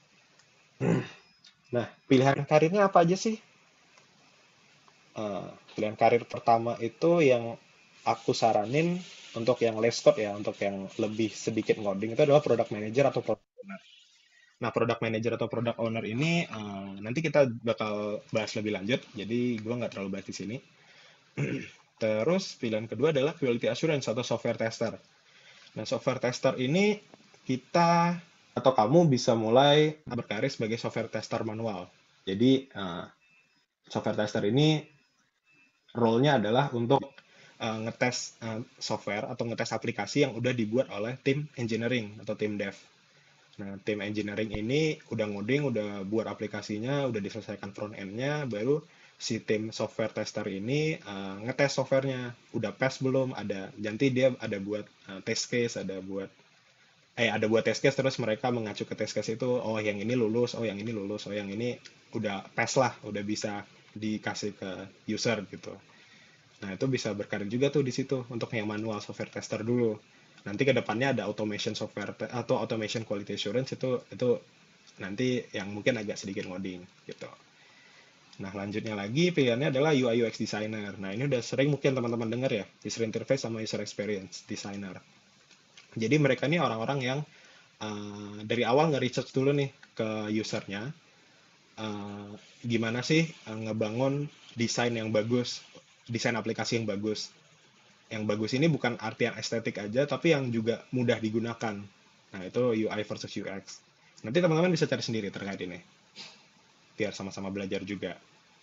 Nah, pilihan karirnya apa aja sih? Uh, pilihan karir pertama itu yang aku saranin untuk yang less code ya, untuk yang lebih sedikit ngoding itu adalah product manager atau product owner. Nah, product manager atau product owner ini uh, nanti kita bakal bahas lebih lanjut, jadi gue nggak terlalu bahas di sini. Terus pilihan kedua adalah quality assurance atau software tester. Nah, software tester ini kita atau kamu bisa mulai berkarir sebagai software tester manual. Jadi uh, software tester ini role-nya adalah untuk uh, ngetes uh, software atau ngetes aplikasi yang udah dibuat oleh tim engineering atau tim dev. Nah, tim engineering ini udah ngoding, udah buat aplikasinya, udah diselesaikan front end-nya, baru si tim software tester ini uh, ngetes softwarenya, udah pass belum, ada, nanti dia ada buat uh, test case, ada buat eh ada buat test case, terus mereka mengacu ke test case itu, oh yang ini lulus, oh yang ini lulus, oh yang ini udah pass lah, udah bisa dikasih ke user gitu. Nah, itu bisa berkarir juga tuh di situ untuk yang manual software tester dulu. Nanti ke depannya ada automation software atau automation quality assurance, itu itu nanti yang mungkin agak sedikit ngoding gitu. Nah, lanjutnya lagi pilihannya adalah U I U X designer. Nah, ini udah sering mungkin teman-teman dengar ya, user interface sama user experience designer. Jadi mereka ini orang-orang yang uh, dari awal nge-research dulu nih ke usernya, uh, gimana sih uh, ngebangun desain yang bagus, desain aplikasi yang bagus. Yang bagus ini bukan artian estetik aja, tapi yang juga mudah digunakan. Nah, itu U I versus U X. Nanti teman-teman bisa cari sendiri terkait ini, biar sama-sama belajar juga.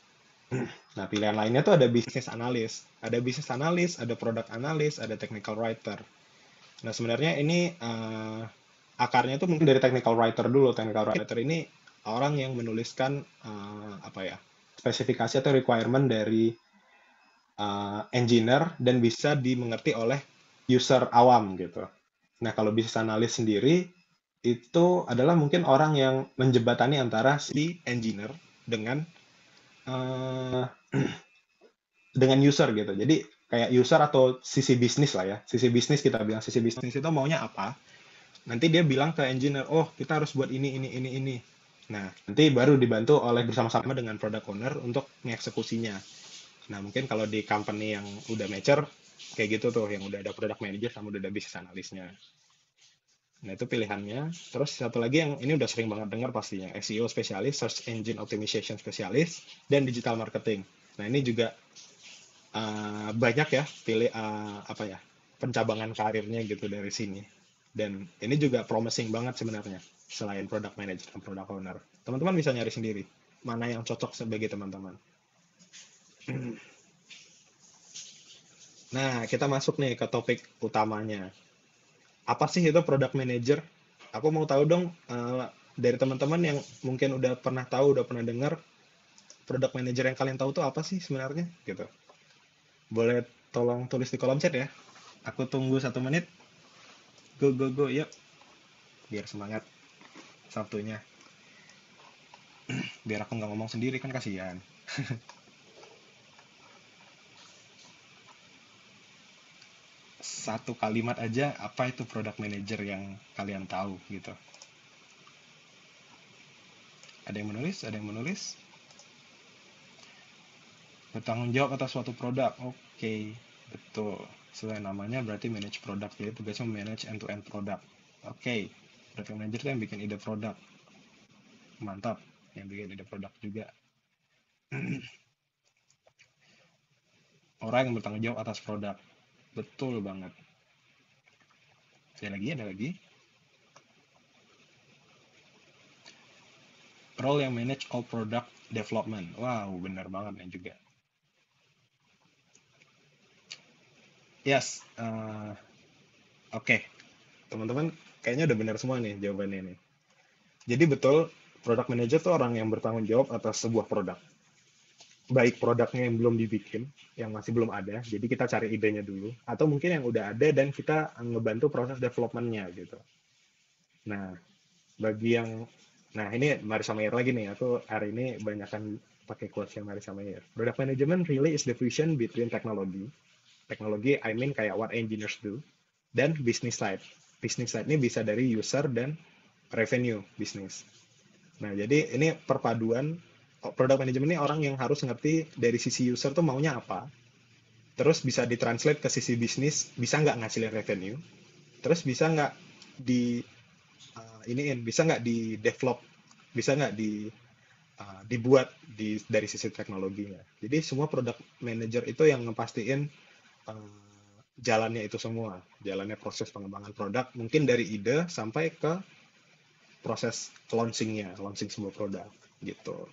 Nah, pilihan lainnya tuh ada business analyst. Ada business analyst, ada product analyst, ada technical writer. Nah, sebenarnya ini eh, akarnya tuh mungkin dari technical writer dulu. Technical writer ini orang yang menuliskan eh, apa ya, spesifikasi atau requirement dari eh, engineer dan bisa dimengerti oleh user awam gitu. Nah, kalau business analyst sendiri itu adalah mungkin orang yang menjembatani antara si engineer dengan eh, dengan user gitu. Jadi kayak user atau sisi bisnis lah ya. Sisi bisnis kita bilang sisi bisnis itu maunya apa? Nanti dia bilang ke engineer, oh kita harus buat ini, ini, ini, ini. Nah, nanti baru dibantu oleh bersama-sama dengan product owner untuk mengeksekusinya. Nah, mungkin kalau di company yang udah mature, kayak gitu tuh, yang udah ada product manager sama udah ada business analystnya. Nah, itu pilihannya. Terus satu lagi yang ini udah sering banget dengar pastinya, S E O spesialis, Search Engine Optimization spesialis, dan digital marketing. Nah, ini juga uh, banyak ya pilih uh, apa ya pencabangan karirnya gitu dari sini. Dan ini juga promising banget sebenarnya selain product manager dan product owner. Teman-teman bisa nyari sendiri mana yang cocok sebagai teman-teman. Nah, kita masuk nih ke topik utamanya. Apa sih itu product manager? Aku mau tahu dong uh, dari teman-teman yang mungkin udah pernah tahu, udah pernah dengar product manager yang kalian tahu tuh apa sih sebenarnya gitu. Boleh tolong tulis di kolom chat ya. Aku tunggu satu menit. Go, go, go, yuk. Biar semangat Sabtunya. Biar aku nggak ngomong sendiri kan kasihan. Satu kalimat aja, apa itu product manager yang kalian tahu gitu. Ada yang menulis? Ada yang menulis? Bertanggung jawab atas suatu produk. Oke, okay. Betul. Sesuai namanya berarti manage produk. Jadi tugasnya manage end-to-end produk. Oke, okay. Product manager itu yang bikin ide produk. Mantap, yang bikin ide produk juga. Orang yang bertanggung jawab atas produk. Betul banget. Ada lagi, ada lagi. Role yang manage all product development. Wow, benar banget ya juga. Yes, uh, oke. Okay. Teman-teman kayaknya udah benar semua nih jawabannya nih. Jadi betul, product manager tuh orang yang bertanggung jawab atas sebuah produk. Baik produknya yang belum dibikin, yang masih belum ada, jadi kita cari idenya dulu. Atau mungkin yang udah ada dan kita ngebantu proses development-nya gitu. Nah, bagi yang, nah ini Marissa Mayer lagi nih, aku hari ini banyakkan pakai quotes yang Marissa Mayer. Product management really is the fusion between technology. Teknologi, I mean kayak what engineers do, dan business side. Business side ini bisa dari user dan revenue bisnis. Nah, jadi ini perpaduan product management ini orang yang harus ngerti dari sisi user tuh maunya apa, terus bisa ditranslate ke sisi bisnis, bisa nggak ngasilin revenue, terus bisa nggak di uh, iniin, bisa nggak di develop, bisa nggak di uh, dibuat di dari sisi teknologinya. Jadi semua product manager itu yang ngepastiin uh, jalannya itu semua, jalannya proses pengembangan produk, mungkin dari ide sampai ke proses launchingnya, launching sebuah produk gitu.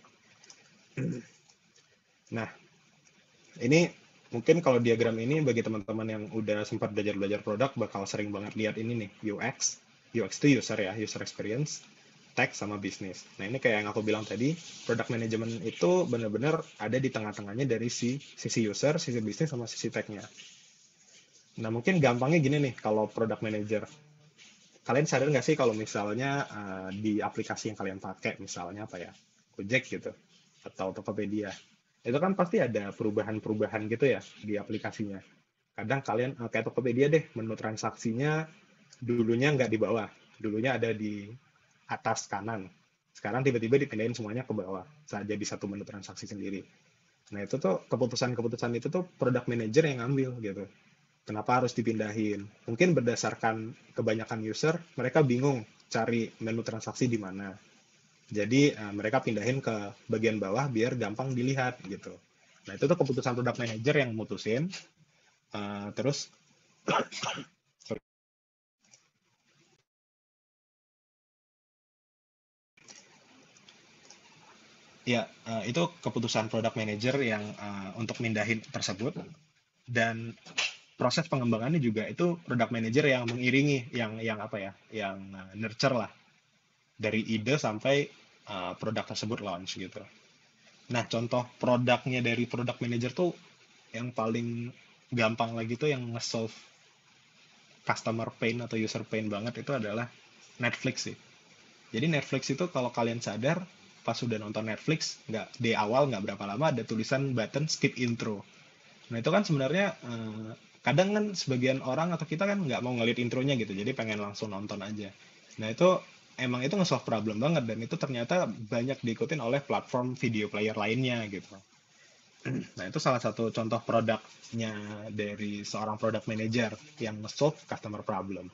Nah, ini mungkin kalau diagram ini bagi teman-teman yang udah sempat belajar-belajar produk bakal sering banget lihat ini nih, U X. U X itu user ya, user experience, tech sama bisnis. Nah, ini kayak yang aku bilang tadi, product management itu benar-benar ada di tengah-tengahnya dari si sisi user, sisi bisnis sama sisi tech-nya. Nah, mungkin gampangnya gini nih kalau product manager. Kalian sadar nggak sih kalau misalnya uh, di aplikasi yang kalian pakai, misalnya apa ya, Gojek gitu, atau Tokopedia, itu kan pasti ada perubahan-perubahan gitu ya di aplikasinya. Kadang kalian uh, kayak Tokopedia deh, menu transaksinya dulunya nggak di bawah, dulunya ada di atas kanan. Sekarang tiba-tiba dipindahin semuanya ke bawah, saat jadi satu menu transaksi sendiri. Nah itu tuh keputusan-keputusan itu tuh product manager yang ngambil gitu. Kenapa harus dipindahin? Mungkin berdasarkan kebanyakan user, mereka bingung cari menu transaksi di mana. Jadi uh, mereka pindahin ke bagian bawah biar gampang dilihat gitu. Nah itu tuh keputusan product manager yang mutusin. Uh, terus, sorry. Ya, eh, itu keputusan product manager yang eh, untuk mindahin tersebut, dan proses pengembangannya juga itu product manager yang mengiringi, yang yang apa ya, yang eh, nurture lah dari ide sampai eh, produk tersebut launch gitu. Nah, contoh produknya dari product manager tuh yang paling gampang lagi tuh yang nge-solve customer pain atau user pain banget itu adalah Netflix sih. Jadi Netflix itu kalau kalian sadar, pas sudah nonton Netflix, nggak di awal nggak berapa lama ada tulisan button skip intro. Nah itu kan sebenarnya eh, kadang kan sebagian orang atau kita kan nggak mau ngeliat intronya gitu, jadi pengen langsung nonton aja. Nah itu emang itu nge-solve problem banget, dan itu ternyata banyak diikutin oleh platform video player lainnya gitu. Nah itu salah satu contoh produknya dari seorang product manager yang nge-solve customer problem.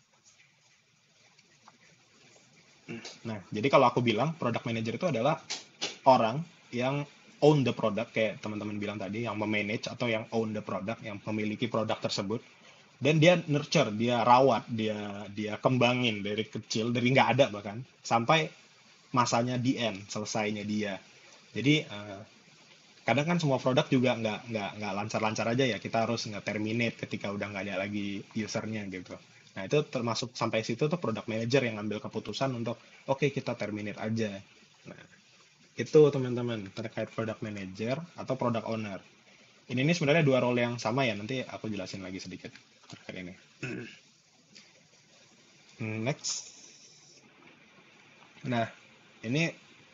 Nah, jadi kalau aku bilang product manager itu adalah orang yang own the product, kayak teman-teman bilang tadi, yang memanage atau yang own the product, yang memiliki produk tersebut, dan dia nurture, dia rawat, dia dia kembangin dari kecil, dari nggak ada bahkan sampai masanya di end, selesainya dia. Jadi eh, kadang kan semua produk juga nggak nggak nggak lancar-lancar aja ya, kita harus nge-terminate ketika udah nggak ada lagi usernya gitu. Nah itu termasuk sampai situ tuh product manager yang ngambil keputusan untuk oke okay, kita terminate aja. Nah itu teman-teman terkait product manager atau product owner. Ini ini sebenarnya dua role yang sama ya, nanti aku jelasin lagi sedikit terkait ini. Next. Nah ini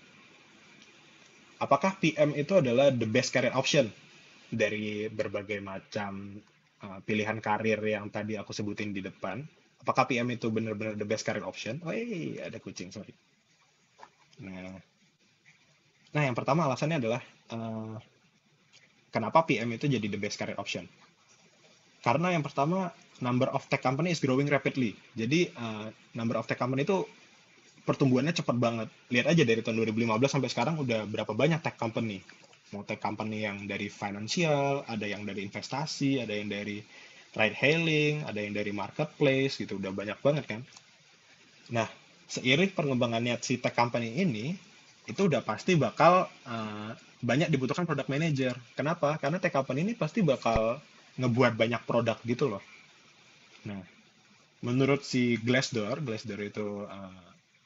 apakah P M itu adalah the best career option dari berbagai macam uh, pilihan karir yang tadi aku sebutin di depan? Apakah P M itu benar-benar the best career option? Oh iya, ada kucing, sorry. Nah, nah yang pertama alasannya adalah uh, kenapa P M itu jadi the best career option? Karena yang pertama, number of tech company is growing rapidly. Jadi uh, number of tech company itu pertumbuhannya cepat banget. Lihat aja dari tahun dua ribu lima belas sampai sekarang udah berapa banyak tech company. Mau tech company yang dari financial, ada yang dari investasi, ada yang dari ride hailing, ada yang dari marketplace gitu, udah banyak banget kan. Nah, seiring pengembangannya si tech company ini, itu udah pasti bakal uh, banyak dibutuhkan product manager. Kenapa? Karena tech company ini pasti bakal ngebuat banyak produk gitu loh. Nah, menurut si Glassdoor, Glassdoor itu uh,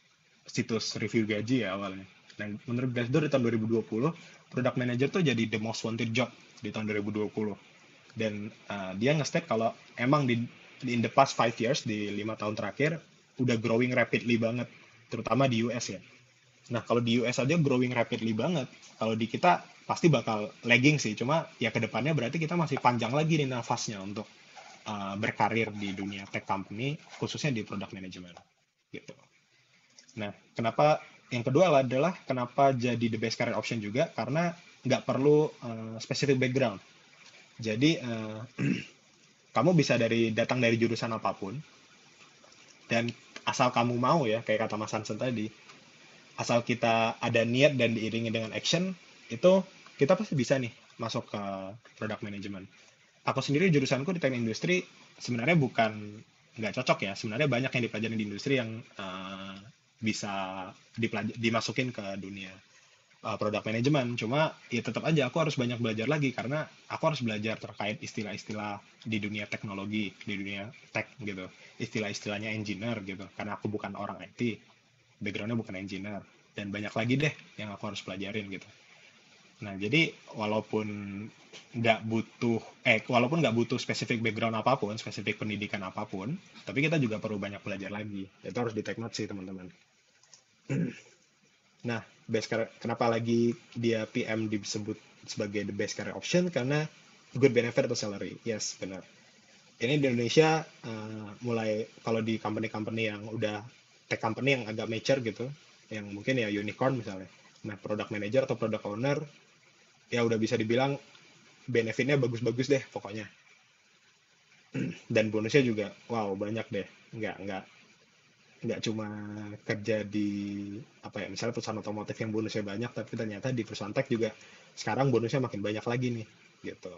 situs review gaji ya awalnya. Dan menurut Glassdoor di tahun dua ribu dua puluh, product manager tuh jadi the most wanted job di tahun dua ribu dua puluh. Dan uh, dia nge-state kalau emang di in the past five years, di lima tahun terakhir, udah growing rapidly banget, terutama di U S ya. Nah, kalau di U S aja growing rapidly banget, kalau di kita pasti bakal lagging sih, cuma ya kedepannya berarti kita masih panjang lagi nih nafasnya untuk uh, berkarir di dunia tech company, khususnya di product management gitu. Nah, kenapa yang kedua adalah kenapa jadi the best career option juga, karena nggak perlu uh, specific background. Jadi uh, kamu bisa dari datang dari jurusan apapun, dan asal kamu mau ya, kayak kata Mas Hansen tadi, asal kita ada niat dan diiringi dengan action, itu kita pasti bisa nih masuk ke product management. Aku sendiri jurusanku di teknik industri sebenarnya bukan nggak cocok ya, sebenarnya banyak yang dipelajari di industri yang uh, bisa dipelaj- dimasukin ke dunia uh, product management. Cuma ya tetap aja aku harus banyak belajar lagi, karena aku harus belajar terkait istilah-istilah di dunia teknologi, di dunia tech gitu, istilah-istilahnya engineer gitu, karena aku bukan orang I T, backgroundnya bukan engineer, dan banyak lagi deh yang aku harus pelajarin gitu. Nah, jadi walaupun nggak butuh, eh walaupun nggak butuh spesifik background apapun, spesifik pendidikan apapun, tapi kita juga perlu banyak belajar lagi. Itu harus di take note sih teman-teman. Nah, best career, kenapa lagi dia P M disebut sebagai the best career option? Karena good benefit atau salary. Yes, benar. Ini di Indonesia uh, mulai kalau di company-company yang udah tech company yang agak mature gitu, yang mungkin ya unicorn misalnya. Nah, product manager atau product owner ya udah bisa dibilang benefitnya bagus-bagus deh pokoknya. Dan bonusnya juga wow banyak deh. Nggak nggak nggak cuma kerja di apa ya, misalnya perusahaan otomotif yang bonusnya banyak, tapi ternyata di perusahaan tech juga sekarang bonusnya makin banyak lagi nih gitu.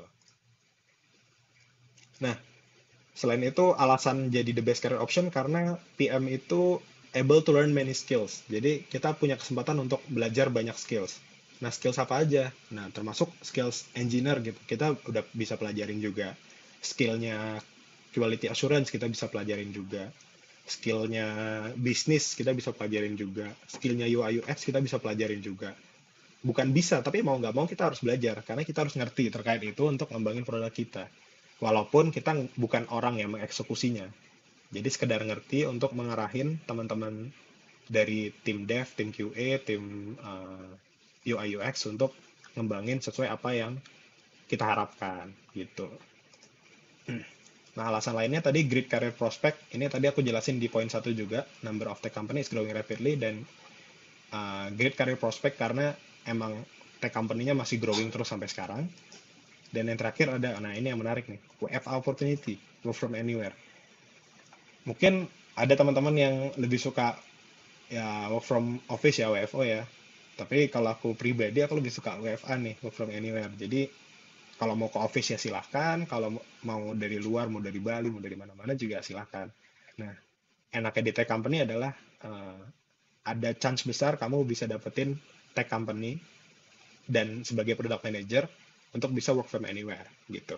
Nah, selain itu alasan jadi the best career option karena P M itu able to learn many skills. Jadi kita punya kesempatan untuk belajar banyak skills. Nah, skills apa aja? Nah, termasuk skills engineer gitu. Kita udah bisa pelajarin juga. Skillnya quality assurance kita bisa pelajarin juga. Skillnya bisnis kita bisa pelajarin juga. Skillnya U I U X kita bisa pelajarin juga. Bukan bisa, tapi mau nggak mau kita harus belajar. Karena kita harus ngerti terkait itu untuk ngembangin produk kita. Walaupun kita bukan orang yang mengeksekusinya. Jadi sekedar ngerti untuk mengarahin teman-teman dari tim dev, tim Q A, tim uh, U I U X untuk ngembangin sesuai apa yang kita harapkan gitu. Nah, alasan lainnya tadi great career prospect. Ini tadi aku jelasin di poin satu juga, number of tech company is growing rapidly, dan uh, great career prospect karena emang tech company-nya masih growing terus sampai sekarang. Dan yang terakhir ada, nah ini yang menarik nih, W F A opportunity, work from anywhere. Mungkin ada teman-teman yang lebih suka ya work from office ya, W F O ya. Tapi kalau aku pribadi, aku lebih suka W F A nih, work from anywhere. Jadi kalau mau ke office ya silahkan, kalau mau dari luar, mau dari Bali, mau dari mana-mana juga silahkan. Nah, enaknya di tech company adalah uh, ada chance besar kamu bisa dapetin tech company dan sebagai product manager untuk bisa work from anywhere gitu.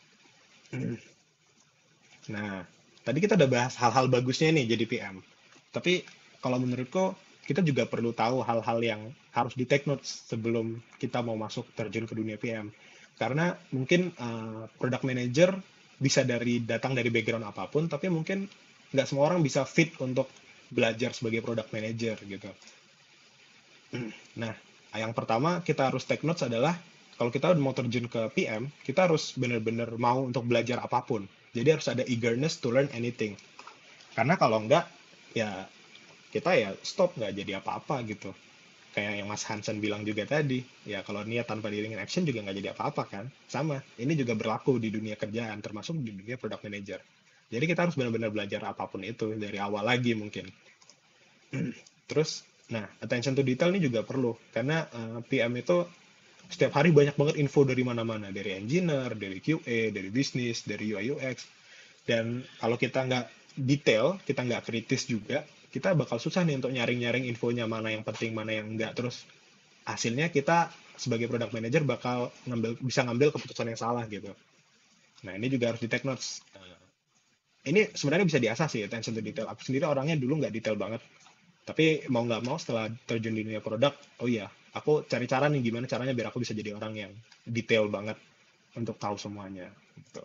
Nah, tadi kita udah bahas hal-hal bagusnya nih jadi P M. Tapi kalau menurutku kita juga perlu tahu hal-hal yang harus di take notes sebelum kita mau masuk terjun ke dunia P M. Karena mungkin uh, product manager bisa dari datang dari background apapun, tapi mungkin nggak semua orang bisa fit untuk belajar sebagai product manager gitu. Nah, yang pertama kita harus take notes adalah kalau kita mau terjun ke P M, kita harus benar-benar mau untuk belajar apapun. Jadi harus ada eagerness to learn anything. Karena kalau enggak, ya kita ya stop, nggak jadi apa-apa gitu. Kayak yang Mas Hansen bilang juga tadi, ya kalau niat tanpa diiringin action juga nggak jadi apa-apa kan. Sama, ini juga berlaku di dunia kerjaan, termasuk di dunia product manager. Jadi kita harus benar-benar belajar apapun itu, dari awal lagi mungkin. Terus, nah, attention to detail ini juga perlu. Karena uh, P M itu setiap hari banyak banget info dari mana-mana, dari engineer, dari Q A, dari bisnis, dari U I U X. Dan kalau kita nggak detail, kita nggak kritis juga, kita bakal susah nih untuk nyaring-nyaring infonya mana yang penting, mana yang enggak. Terus hasilnya kita sebagai product manager bakal ngambil, bisa ngambil keputusan yang salah gitu. Nah, ini juga harus di take notes. Nah, ini sebenarnya bisa diasah sih, attention to detail. Aku sendiri orangnya dulu nggak detail banget. Tapi mau nggak mau setelah terjun di dunia produk, oh iya, aku cari cara nih gimana caranya biar aku bisa jadi orang yang detail banget untuk tahu semuanya. Gitu.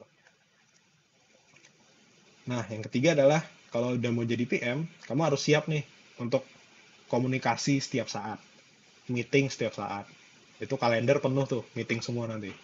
Nah, yang ketiga adalah kalau udah mau jadi P M, kamu harus siap nih untuk komunikasi setiap saat, meeting setiap saat. Itu kalender penuh tuh, meeting semua nanti.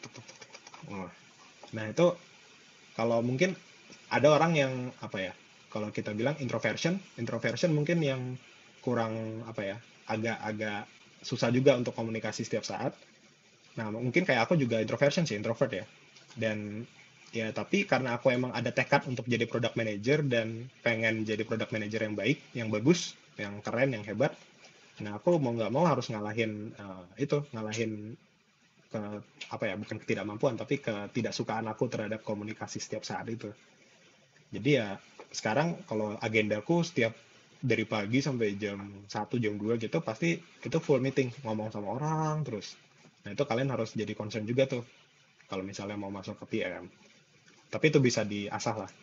Nah, itu kalau mungkin ada orang yang apa ya? Kalau kita bilang introversion, introversion mungkin yang kurang apa ya? Agak-agak susah juga untuk komunikasi setiap saat. Nah, mungkin kayak aku juga introversion sih, introvert ya. Dan ya tapi karena aku emang ada tekad untuk jadi product manager dan pengen jadi product manager yang baik, yang bagus, yang keren, yang hebat. Nah, aku mau nggak mau harus ngalahin uh, itu, ngalahin ke apa ya, bukan ketidakmampuan tapi ketidaksukaan aku terhadap komunikasi setiap saat itu. Jadi ya sekarang kalau agendaku setiap dari pagi sampai jam satu, jam dua gitu pasti itu full meeting, ngomong sama orang terus. Nah, itu kalian harus jadi concern juga tuh kalau misalnya mau masuk ke P M. Tapi itu bisa diasah lah.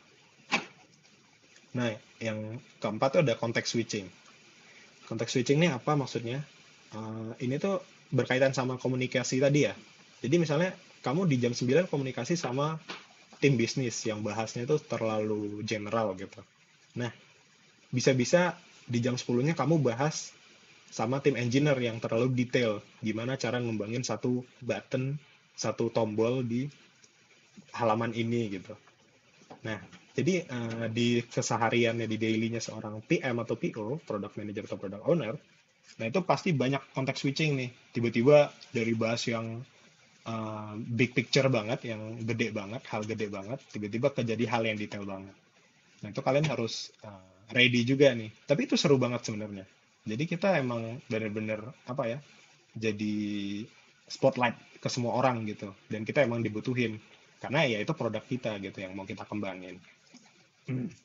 Nah, yang keempat tuh ada context switching. Context switching ini apa maksudnya? Uh, ini tuh berkaitan sama komunikasi tadi ya. Jadi misalnya kamu di jam sembilan komunikasi sama tim bisnis yang bahasnya itu terlalu general gitu. Nah, bisa-bisa di jam sepuluh-nya kamu bahas sama tim engineer yang terlalu detail. Gimana cara ngembangin satu button, satu tombol di halaman ini gitu. Nah, jadi uh, di kesehariannya, di daily-nya seorang P M atau P O, product manager atau product owner, nah itu pasti banyak context switching nih. Tiba-tiba dari bahas yang uh, big picture banget, yang gede banget, hal gede banget, tiba-tiba kejadi hal yang detail banget. Nah, itu kalian harus uh, ready juga nih. Tapi itu seru banget sebenarnya. Jadi kita emang benar-benar apa ya? Jadi spotlight ke semua orang gitu. Dan kita emang dibutuhin. Karena ya itu produk kita gitu yang mau kita kembangin.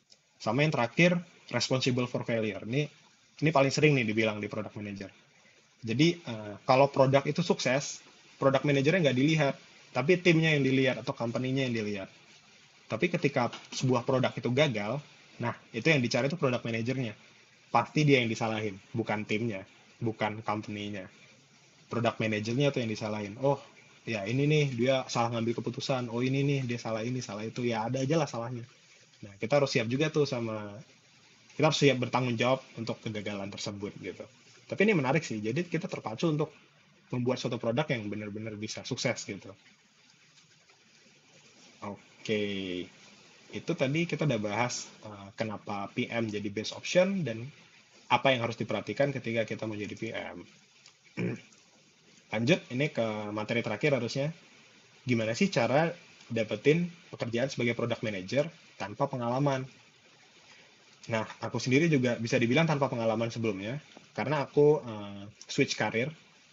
Sama yang terakhir, responsible for failure. Ini ini paling sering nih dibilang di product manager. Jadi uh, kalau produk itu sukses, product manajernya nggak dilihat, tapi timnya yang dilihat atau company-nya yang dilihat. Tapi ketika sebuah produk itu gagal, nah itu yang dicari itu product manajernya. Pasti dia yang disalahin, bukan timnya, bukan company-nya. Product manajernya tuh yang disalahin. Oh, ya ini nih dia salah ngambil keputusan. Oh ini nih dia salah ini, salah itu. Ya ada aja lah salahnya. Nah, kita harus siap juga tuh sama, kita harus siap bertanggung jawab untuk kegagalan tersebut gitu. Tapi ini menarik sih, jadi kita terpacu untuk membuat suatu produk yang benar-benar bisa sukses gitu. Oke, itu tadi kita udah bahas uh, kenapa P M jadi best option dan apa yang harus diperhatikan ketika kita mau jadi P M. Lanjut, ini ke materi terakhir harusnya. Gimana sih cara dapetin pekerjaan sebagai product manager tanpa pengalaman? Nah, aku sendiri juga bisa dibilang tanpa pengalaman sebelumnya, karena aku uh, switch karir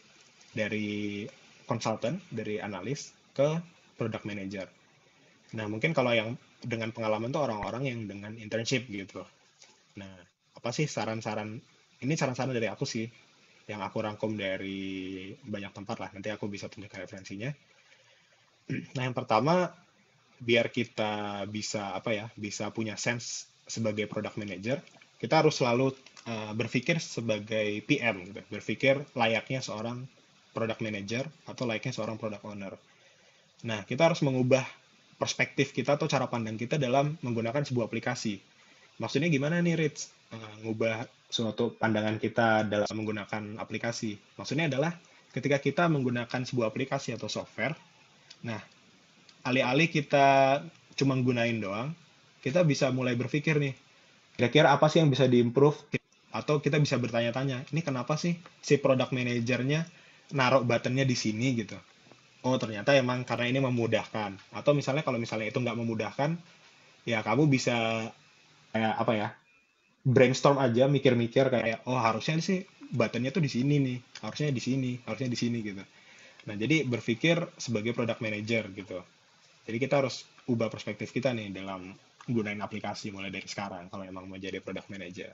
dari consultant, dari analis, ke product manager. Nah, mungkin kalau yang dengan pengalaman tuh orang-orang yang dengan internship gitu. Nah, apa sih saran-saran, ini saran-saran dari aku sih, yang aku rangkum dari banyak tempat lah, nanti aku bisa tunjukkan referensinya. Nah, yang pertama, biar kita bisa apa ya, bisa punya sense sebagai product manager, kita harus selalu uh, berpikir sebagai P M, gitu. Berpikir layaknya seorang product manager atau layaknya seorang product owner. Nah, kita harus mengubah perspektif kita atau cara pandang kita dalam menggunakan sebuah aplikasi. Maksudnya gimana nih, Rich? Uh, ngubah suatu pandangan kita dalam menggunakan aplikasi. Maksudnya adalah ketika kita menggunakan sebuah aplikasi atau software, nah, alih-alih kita cuma gunain doang, kita bisa mulai berpikir nih, kira-kira apa sih yang bisa diimprove? Atau kita bisa bertanya-tanya, ini kenapa sih si product manajernya naruh buttonnya di sini gitu? Oh, ternyata emang karena ini memudahkan. Atau misalnya kalau misalnya itu nggak memudahkan, ya kamu bisa kayak apa ya, brainstorm aja, mikir-mikir kayak, oh harusnya sih buttonnya tuh di sini nih, harusnya di sini, harusnya di sini gitu. Nah, jadi berpikir sebagai product manager gitu. Jadi kita harus ubah perspektif kita nih dalam gunain aplikasi mulai dari sekarang kalau emang mau jadi product manager.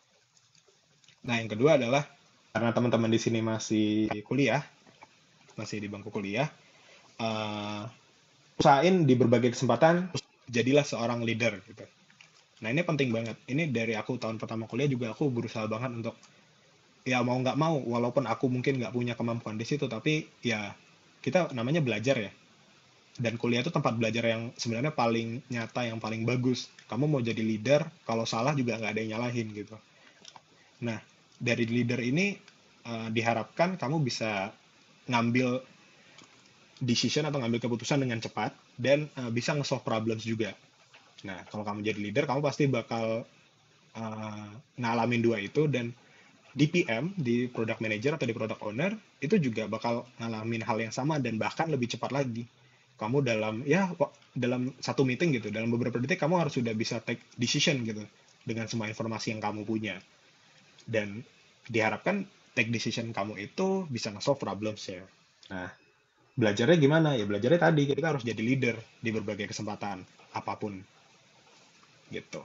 Nah, yang kedua adalah karena teman-teman di sini masih kuliah, masih di bangku kuliah, uh, usahain di berbagai kesempatan jadilah seorang leader gitu. Nah, ini penting banget. Ini dari aku tahun pertama kuliah juga aku berusaha banget untuk ya mau nggak mau, walaupun aku mungkin nggak punya kemampuan di situ, tapi ya kita namanya belajar ya. Dan kuliah itu tempat belajar yang sebenarnya paling nyata, yang paling bagus. Kamu mau jadi leader, kalau salah juga nggak ada yang nyalahin gitu. Nah, dari leader ini uh, diharapkan kamu bisa ngambil decision atau ngambil keputusan dengan cepat dan uh, bisa nge-solve problems juga. Nah, kalau kamu jadi leader, kamu pasti bakal uh, ngalamin dua itu, dan di P M, di product manager atau di product owner, itu juga bakal ngalamin hal yang sama dan bahkan lebih cepat lagi. Kamu dalam ya dalam satu meeting gitu, dalam beberapa detik kamu harus sudah bisa take decision gitu dengan semua informasi yang kamu punya. Dan diharapkan take decision kamu itu bisa nge-solve problems ya. Nah, belajarnya gimana? Ya belajarnya tadi kita harus jadi leader di berbagai kesempatan apapun. Gitu.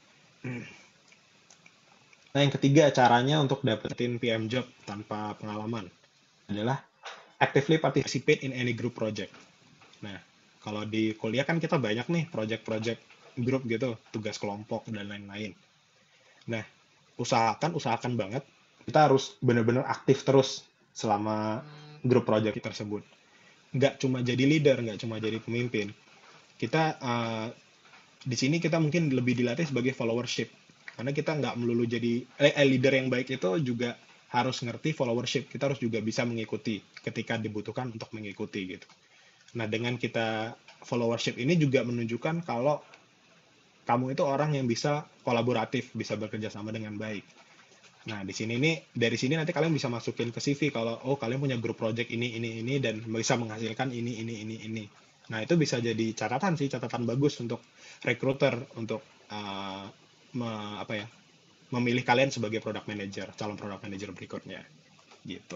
Nah, yang ketiga caranya untuk dapetin P M job tanpa pengalaman adalah actively participate in any group project. Nah, kalau di kuliah kan kita banyak nih project-project grup gitu, tugas kelompok dan lain-lain. Nah, usahakan, usahakan banget, kita harus benar-benar aktif terus selama grup project tersebut. Nggak cuma jadi leader, nggak cuma jadi pemimpin. Kita, uh, di sini kita mungkin lebih dilatih sebagai followership. Karena kita nggak melulu jadi, eh, leader yang baik itu juga harus ngerti followership. Kita harus juga bisa mengikuti ketika dibutuhkan untuk mengikuti gitu. Nah, dengan kita followership ini juga menunjukkan kalau kamu itu orang yang bisa kolaboratif, bisa bekerja sama dengan baik. Nah, di sini nih, dari sini nanti kalian bisa masukin ke C V kalau, oh kalian punya grup project ini, ini, ini, dan bisa menghasilkan ini, ini, ini, ini. Nah, itu bisa jadi catatan sih, catatan bagus untuk recruiter, untuk uh, me, apa ya, memilih kalian sebagai product manager, calon product manager berikutnya. Gitu.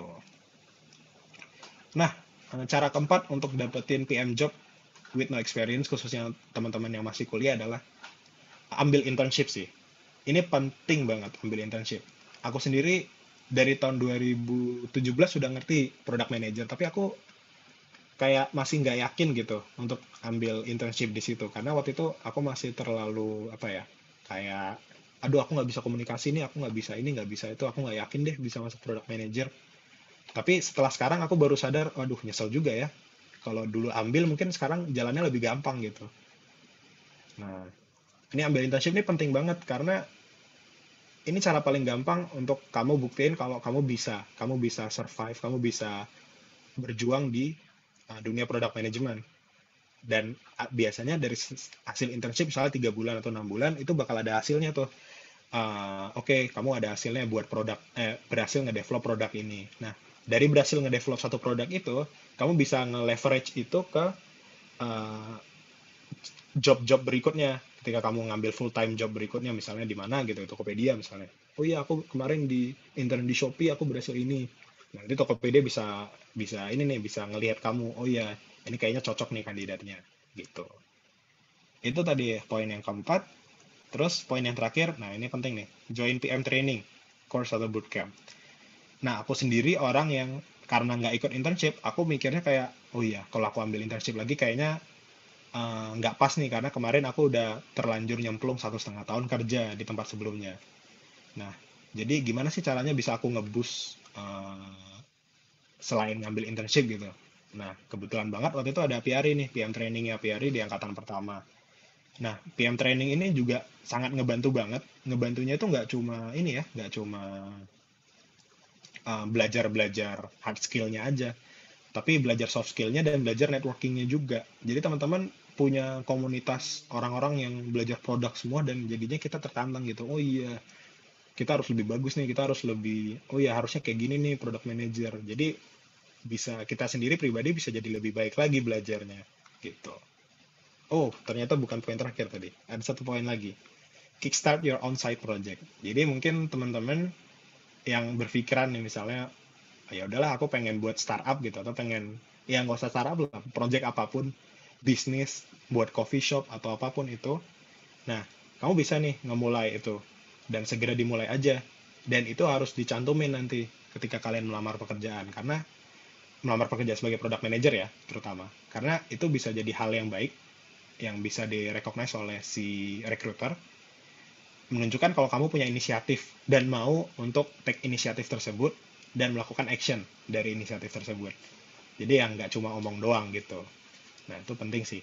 Nah, cara keempat untuk dapetin P M job with no experience, khususnya teman-teman yang masih kuliah, adalah ambil internship sih. Ini penting banget, ambil internship. Aku sendiri dari tahun dua ribu tujuh belas sudah ngerti product manager, tapi aku kayak masih nggak yakin gitu untuk ambil internship di situ karena waktu itu aku masih terlalu apa ya, kayak aduh aku nggak bisa komunikasi nih, aku nggak bisa ini, nggak bisa itu, aku nggak yakin deh bisa masuk product manager. Tapi setelah sekarang aku baru sadar, waduh nyesel juga ya, kalau dulu ambil mungkin sekarang jalannya lebih gampang gitu. Nah, ini ambil internship ini penting banget karena ini cara paling gampang untuk kamu buktiin kalau kamu bisa, kamu bisa survive, kamu bisa berjuang di uh, dunia product management. Dan uh, biasanya dari s- hasil internship misalnya tiga bulan atau enam bulan itu bakal ada hasilnya tuh. Uh, Oke, kamu ada hasilnya buat produk, eh, berhasil nge-develop produk ini. Nah, dari berhasil nge-develop satu produk itu, kamu bisa nge-leverage itu ke uh, job-job berikutnya. Ketika kamu ngambil full-time job berikutnya, misalnya di mana gitu, Tokopedia misalnya. Oh iya, aku kemarin di intern di Shopee, aku berhasil ini. Nah, nanti Tokopedia bisa bisa ini nih, bisa ngelihat kamu. Oh iya, ini kayaknya cocok nih kandidatnya, gitu. Itu tadi poin yang keempat. Terus poin yang terakhir, nah ini penting nih, join P M training, course atau bootcamp. Nah, aku sendiri orang yang karena nggak ikut internship, aku mikirnya kayak, oh iya, kalau aku ambil internship lagi kayaknya eh, nggak pas nih, karena kemarin aku udah terlanjur nyemplung satu setengah tahun kerja di tempat sebelumnya. Nah, jadi gimana sih caranya bisa aku ngeboost eh, selain ngambil internship gitu. Nah, kebetulan banget waktu itu ada P R I nih, P M trainingnya P R I di angkatan pertama. Nah, P M training ini juga sangat ngebantu banget. Ngebantunya itu nggak cuma ini ya, nggak cuma uh, belajar-belajar hard skill-nya aja, tapi belajar soft skill-nya dan belajar networking-nya juga. Jadi teman-teman punya komunitas orang-orang yang belajar produk semua dan jadinya kita tertantang gitu. Oh iya, kita harus lebih bagus nih, kita harus lebih, oh iya harusnya kayak gini nih product manager. Jadi bisa kita sendiri pribadi bisa jadi lebih baik lagi belajarnya gitu. Oh, ternyata bukan poin terakhir tadi. Ada satu poin lagi. Kickstart your own side project. Jadi mungkin teman-teman yang berpikiran nih misalnya, "Ah, ya udahlah aku pengen buat startup gitu atau pengen ya nggak usah startup lah, project apapun, bisnis, buat coffee shop atau apapun itu. Nah, kamu bisa nih ngemulai itu dan segera dimulai aja. Dan itu harus dicantumin nanti ketika kalian melamar pekerjaan karena melamar pekerjaan sebagai product manager ya, terutama. Karena itu bisa jadi hal yang baik yang bisa direcognize oleh si recruiter, menunjukkan kalau kamu punya inisiatif dan mau untuk take inisiatif tersebut dan melakukan action dari inisiatif tersebut. Jadi yang nggak cuma omong doang gitu. Nah, itu penting sih.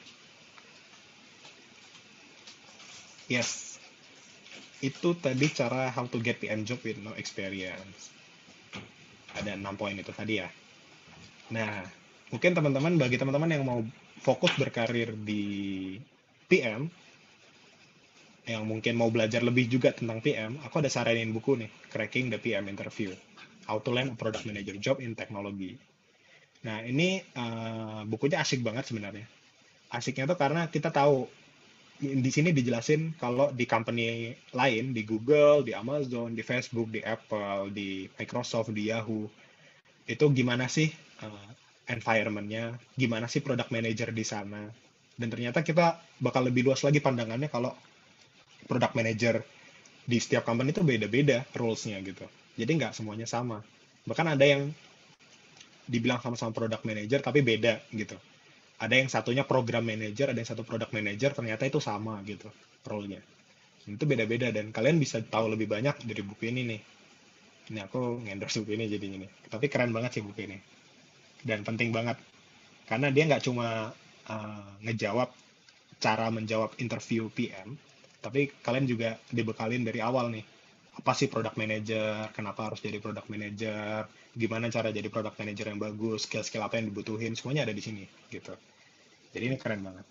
Yes, itu tadi cara how to get P M job with no experience. Ada enam poin itu tadi ya. Nah, mungkin teman-teman, bagi teman-teman yang mau fokus berkarir di P M, yang mungkin mau belajar lebih juga tentang P M, aku ada saranin buku nih, Cracking the P M Interview, How to Land a Product Manager Job in Technology. Nah, ini uh, bukunya asik banget sebenarnya. Asiknya tuh karena kita tahu, di sini dijelasin kalau di company lain, di Google, di Amazon, di Facebook, di Apple, di Microsoft, di Yahoo, itu gimana sih uh, environment-nya, gimana sih product manager di sana. Dan ternyata kita bakal lebih luas lagi pandangannya kalau product manager di setiap company itu beda-beda rules-nya gitu. Jadi nggak semuanya sama. Bahkan ada yang dibilang sama-sama product manager tapi beda gitu. Ada yang satunya program manager, ada yang satu product manager, ternyata itu sama gitu role-nya. Itu beda-beda dan kalian bisa tahu lebih banyak dari buku ini nih. Ini aku ngendorse buku ini jadinya nih. Tapi keren banget sih buku ini. Dan penting banget. Karena dia nggak cuma uh, ngejawab cara menjawab interview P M, tapi kalian juga dibekalin dari awal nih. Apa sih product manager, kenapa harus jadi product manager, gimana cara jadi product manager yang bagus, skill-skill apa yang dibutuhin, semuanya ada di sini gitu. Jadi ini keren banget.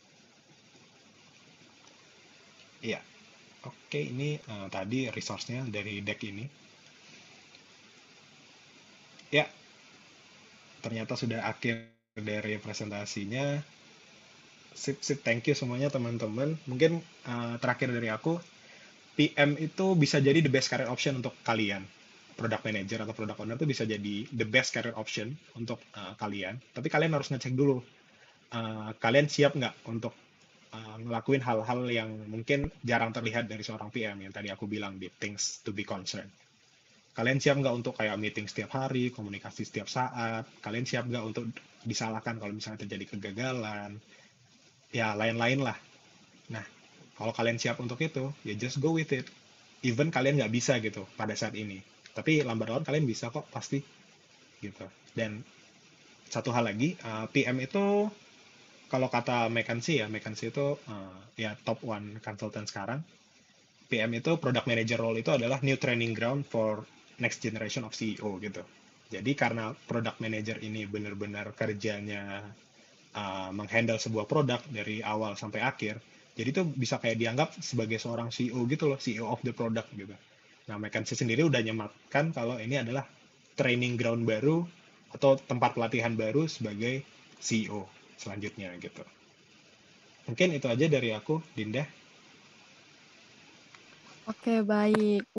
Iya. Oke, ini uh, tadi resource-nya dari deck ini. Ya, ternyata sudah akhir dari presentasinya. Sip, sip, thank you semuanya teman-teman. Mungkin uh, terakhir dari aku, P M itu bisa jadi the best career option untuk kalian. Product manager atau product owner itu bisa jadi the best career option untuk uh, kalian. Tapi kalian harus ngecek dulu, uh, kalian siap nggak untuk uh, ngelakuin hal-hal yang mungkin jarang terlihat dari seorang P M yang tadi aku bilang di things to be concerned. Kalian siap nggak untuk kayak meeting setiap hari, komunikasi setiap saat? Kalian siap nggak untuk disalahkan kalau misalnya terjadi kegagalan? Ya, lain-lain lah. Nah, kalau kalian siap untuk itu, ya just go with it. Even kalian nggak bisa gitu pada saat ini. Tapi lambat laun kalian bisa kok, pasti. Gitu. Dan satu hal lagi, uh, P M itu, kalau kata McKinsey ya, McKinsey itu uh, ya top one consultant sekarang. P M itu, product manager role itu adalah new training ground for next generation of C E O gitu. Jadi karena product manager ini benar-benar kerjanya uh, menghandle sebuah produk dari awal sampai akhir, jadi itu bisa kayak dianggap sebagai seorang C E O gitu loh, C E O of the product gitu. Nah, McKinsey sendiri udah nyematkan kalau ini adalah training ground baru atau tempat pelatihan baru sebagai C E O selanjutnya gitu. Mungkin itu aja dari aku, Dinda. Oke, baik.